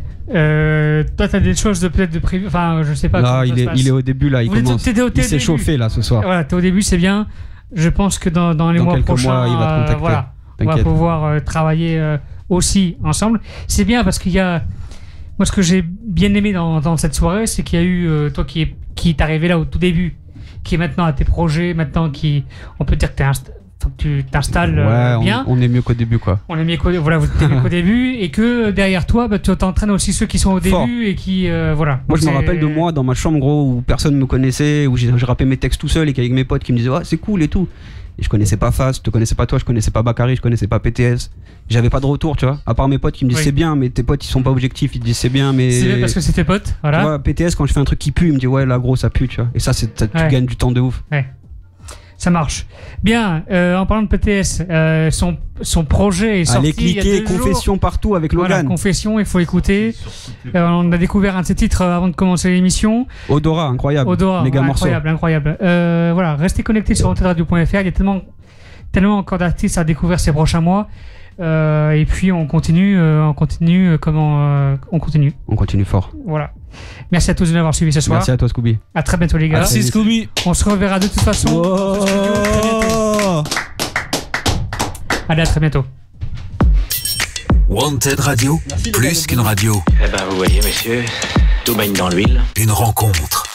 Toi, t'as des choses peut-être de prévu. Enfin, je sais pas. Là, il est au début, là. Il s'est chauffé, là, ce soir. Voilà, t'es au début, c'est bien. Je pense que dans les mois prochains, il va te contacter. Voilà, on va pouvoir travailler aussi ensemble. C'est bien parce qu'il y a. Moi, ce que j'ai bien aimé dans cette soirée, c'est qu'il y a eu toi qui est arrivé là au tout début, qui est maintenant à tes projets, maintenant on peut dire que tu t'installes bien. On est mieux qu'au début, quoi. On est mieux qu'au début, et que derrière toi, tu t'entraînes aussi ceux qui sont au début et qui voilà. Moi, je me rappelle de moi dans ma chambre, gros, où personne ne me connaissait, où j'ai rappé mes textes tout seul et qu'avec mes potes qui me disaient c'est cool et tout. Et je connaissais pas Faz, je te connaissais pas toi, je connaissais pas Bakary, je connaissais pas PTS. J'avais pas de retour, tu vois. À part mes potes qui me disent c'est bien, mais tes potes ils sont pas objectifs, ils te disent c'est bien, mais. C'est bien parce que c'est tes potes, voilà. Tu vois, PTS, quand je fais un truc qui pue, il me dit là gros ça pue, tu vois. Et ça, tu gagnes du temps de ouf. Ouais. Ça marche. Bien, en parlant de PTS, son projet est sorti. Allez cliquer, Confession partout avec Logan. Voilà, Confession, il faut écouter. On a découvert un de ses titres avant de commencer l'émission. Odora, incroyable. Méga morceau. Incroyable. Voilà, restez connectés sur wantedradio.fr. Il y a tellement encore d'artistes à découvrir ces prochains mois. Et puis on continue fort. Voilà. Merci à tous de nous avoir suivis ce soir. Merci à toi, Scooby. À très bientôt, les gars. Merci, Scooby. On se reverra de toute façon. Allez, à très bientôt. Wanted Radio, plus qu'une radio. Eh ben, vous voyez, messieurs, tout baigne dans l'huile. Une rencontre.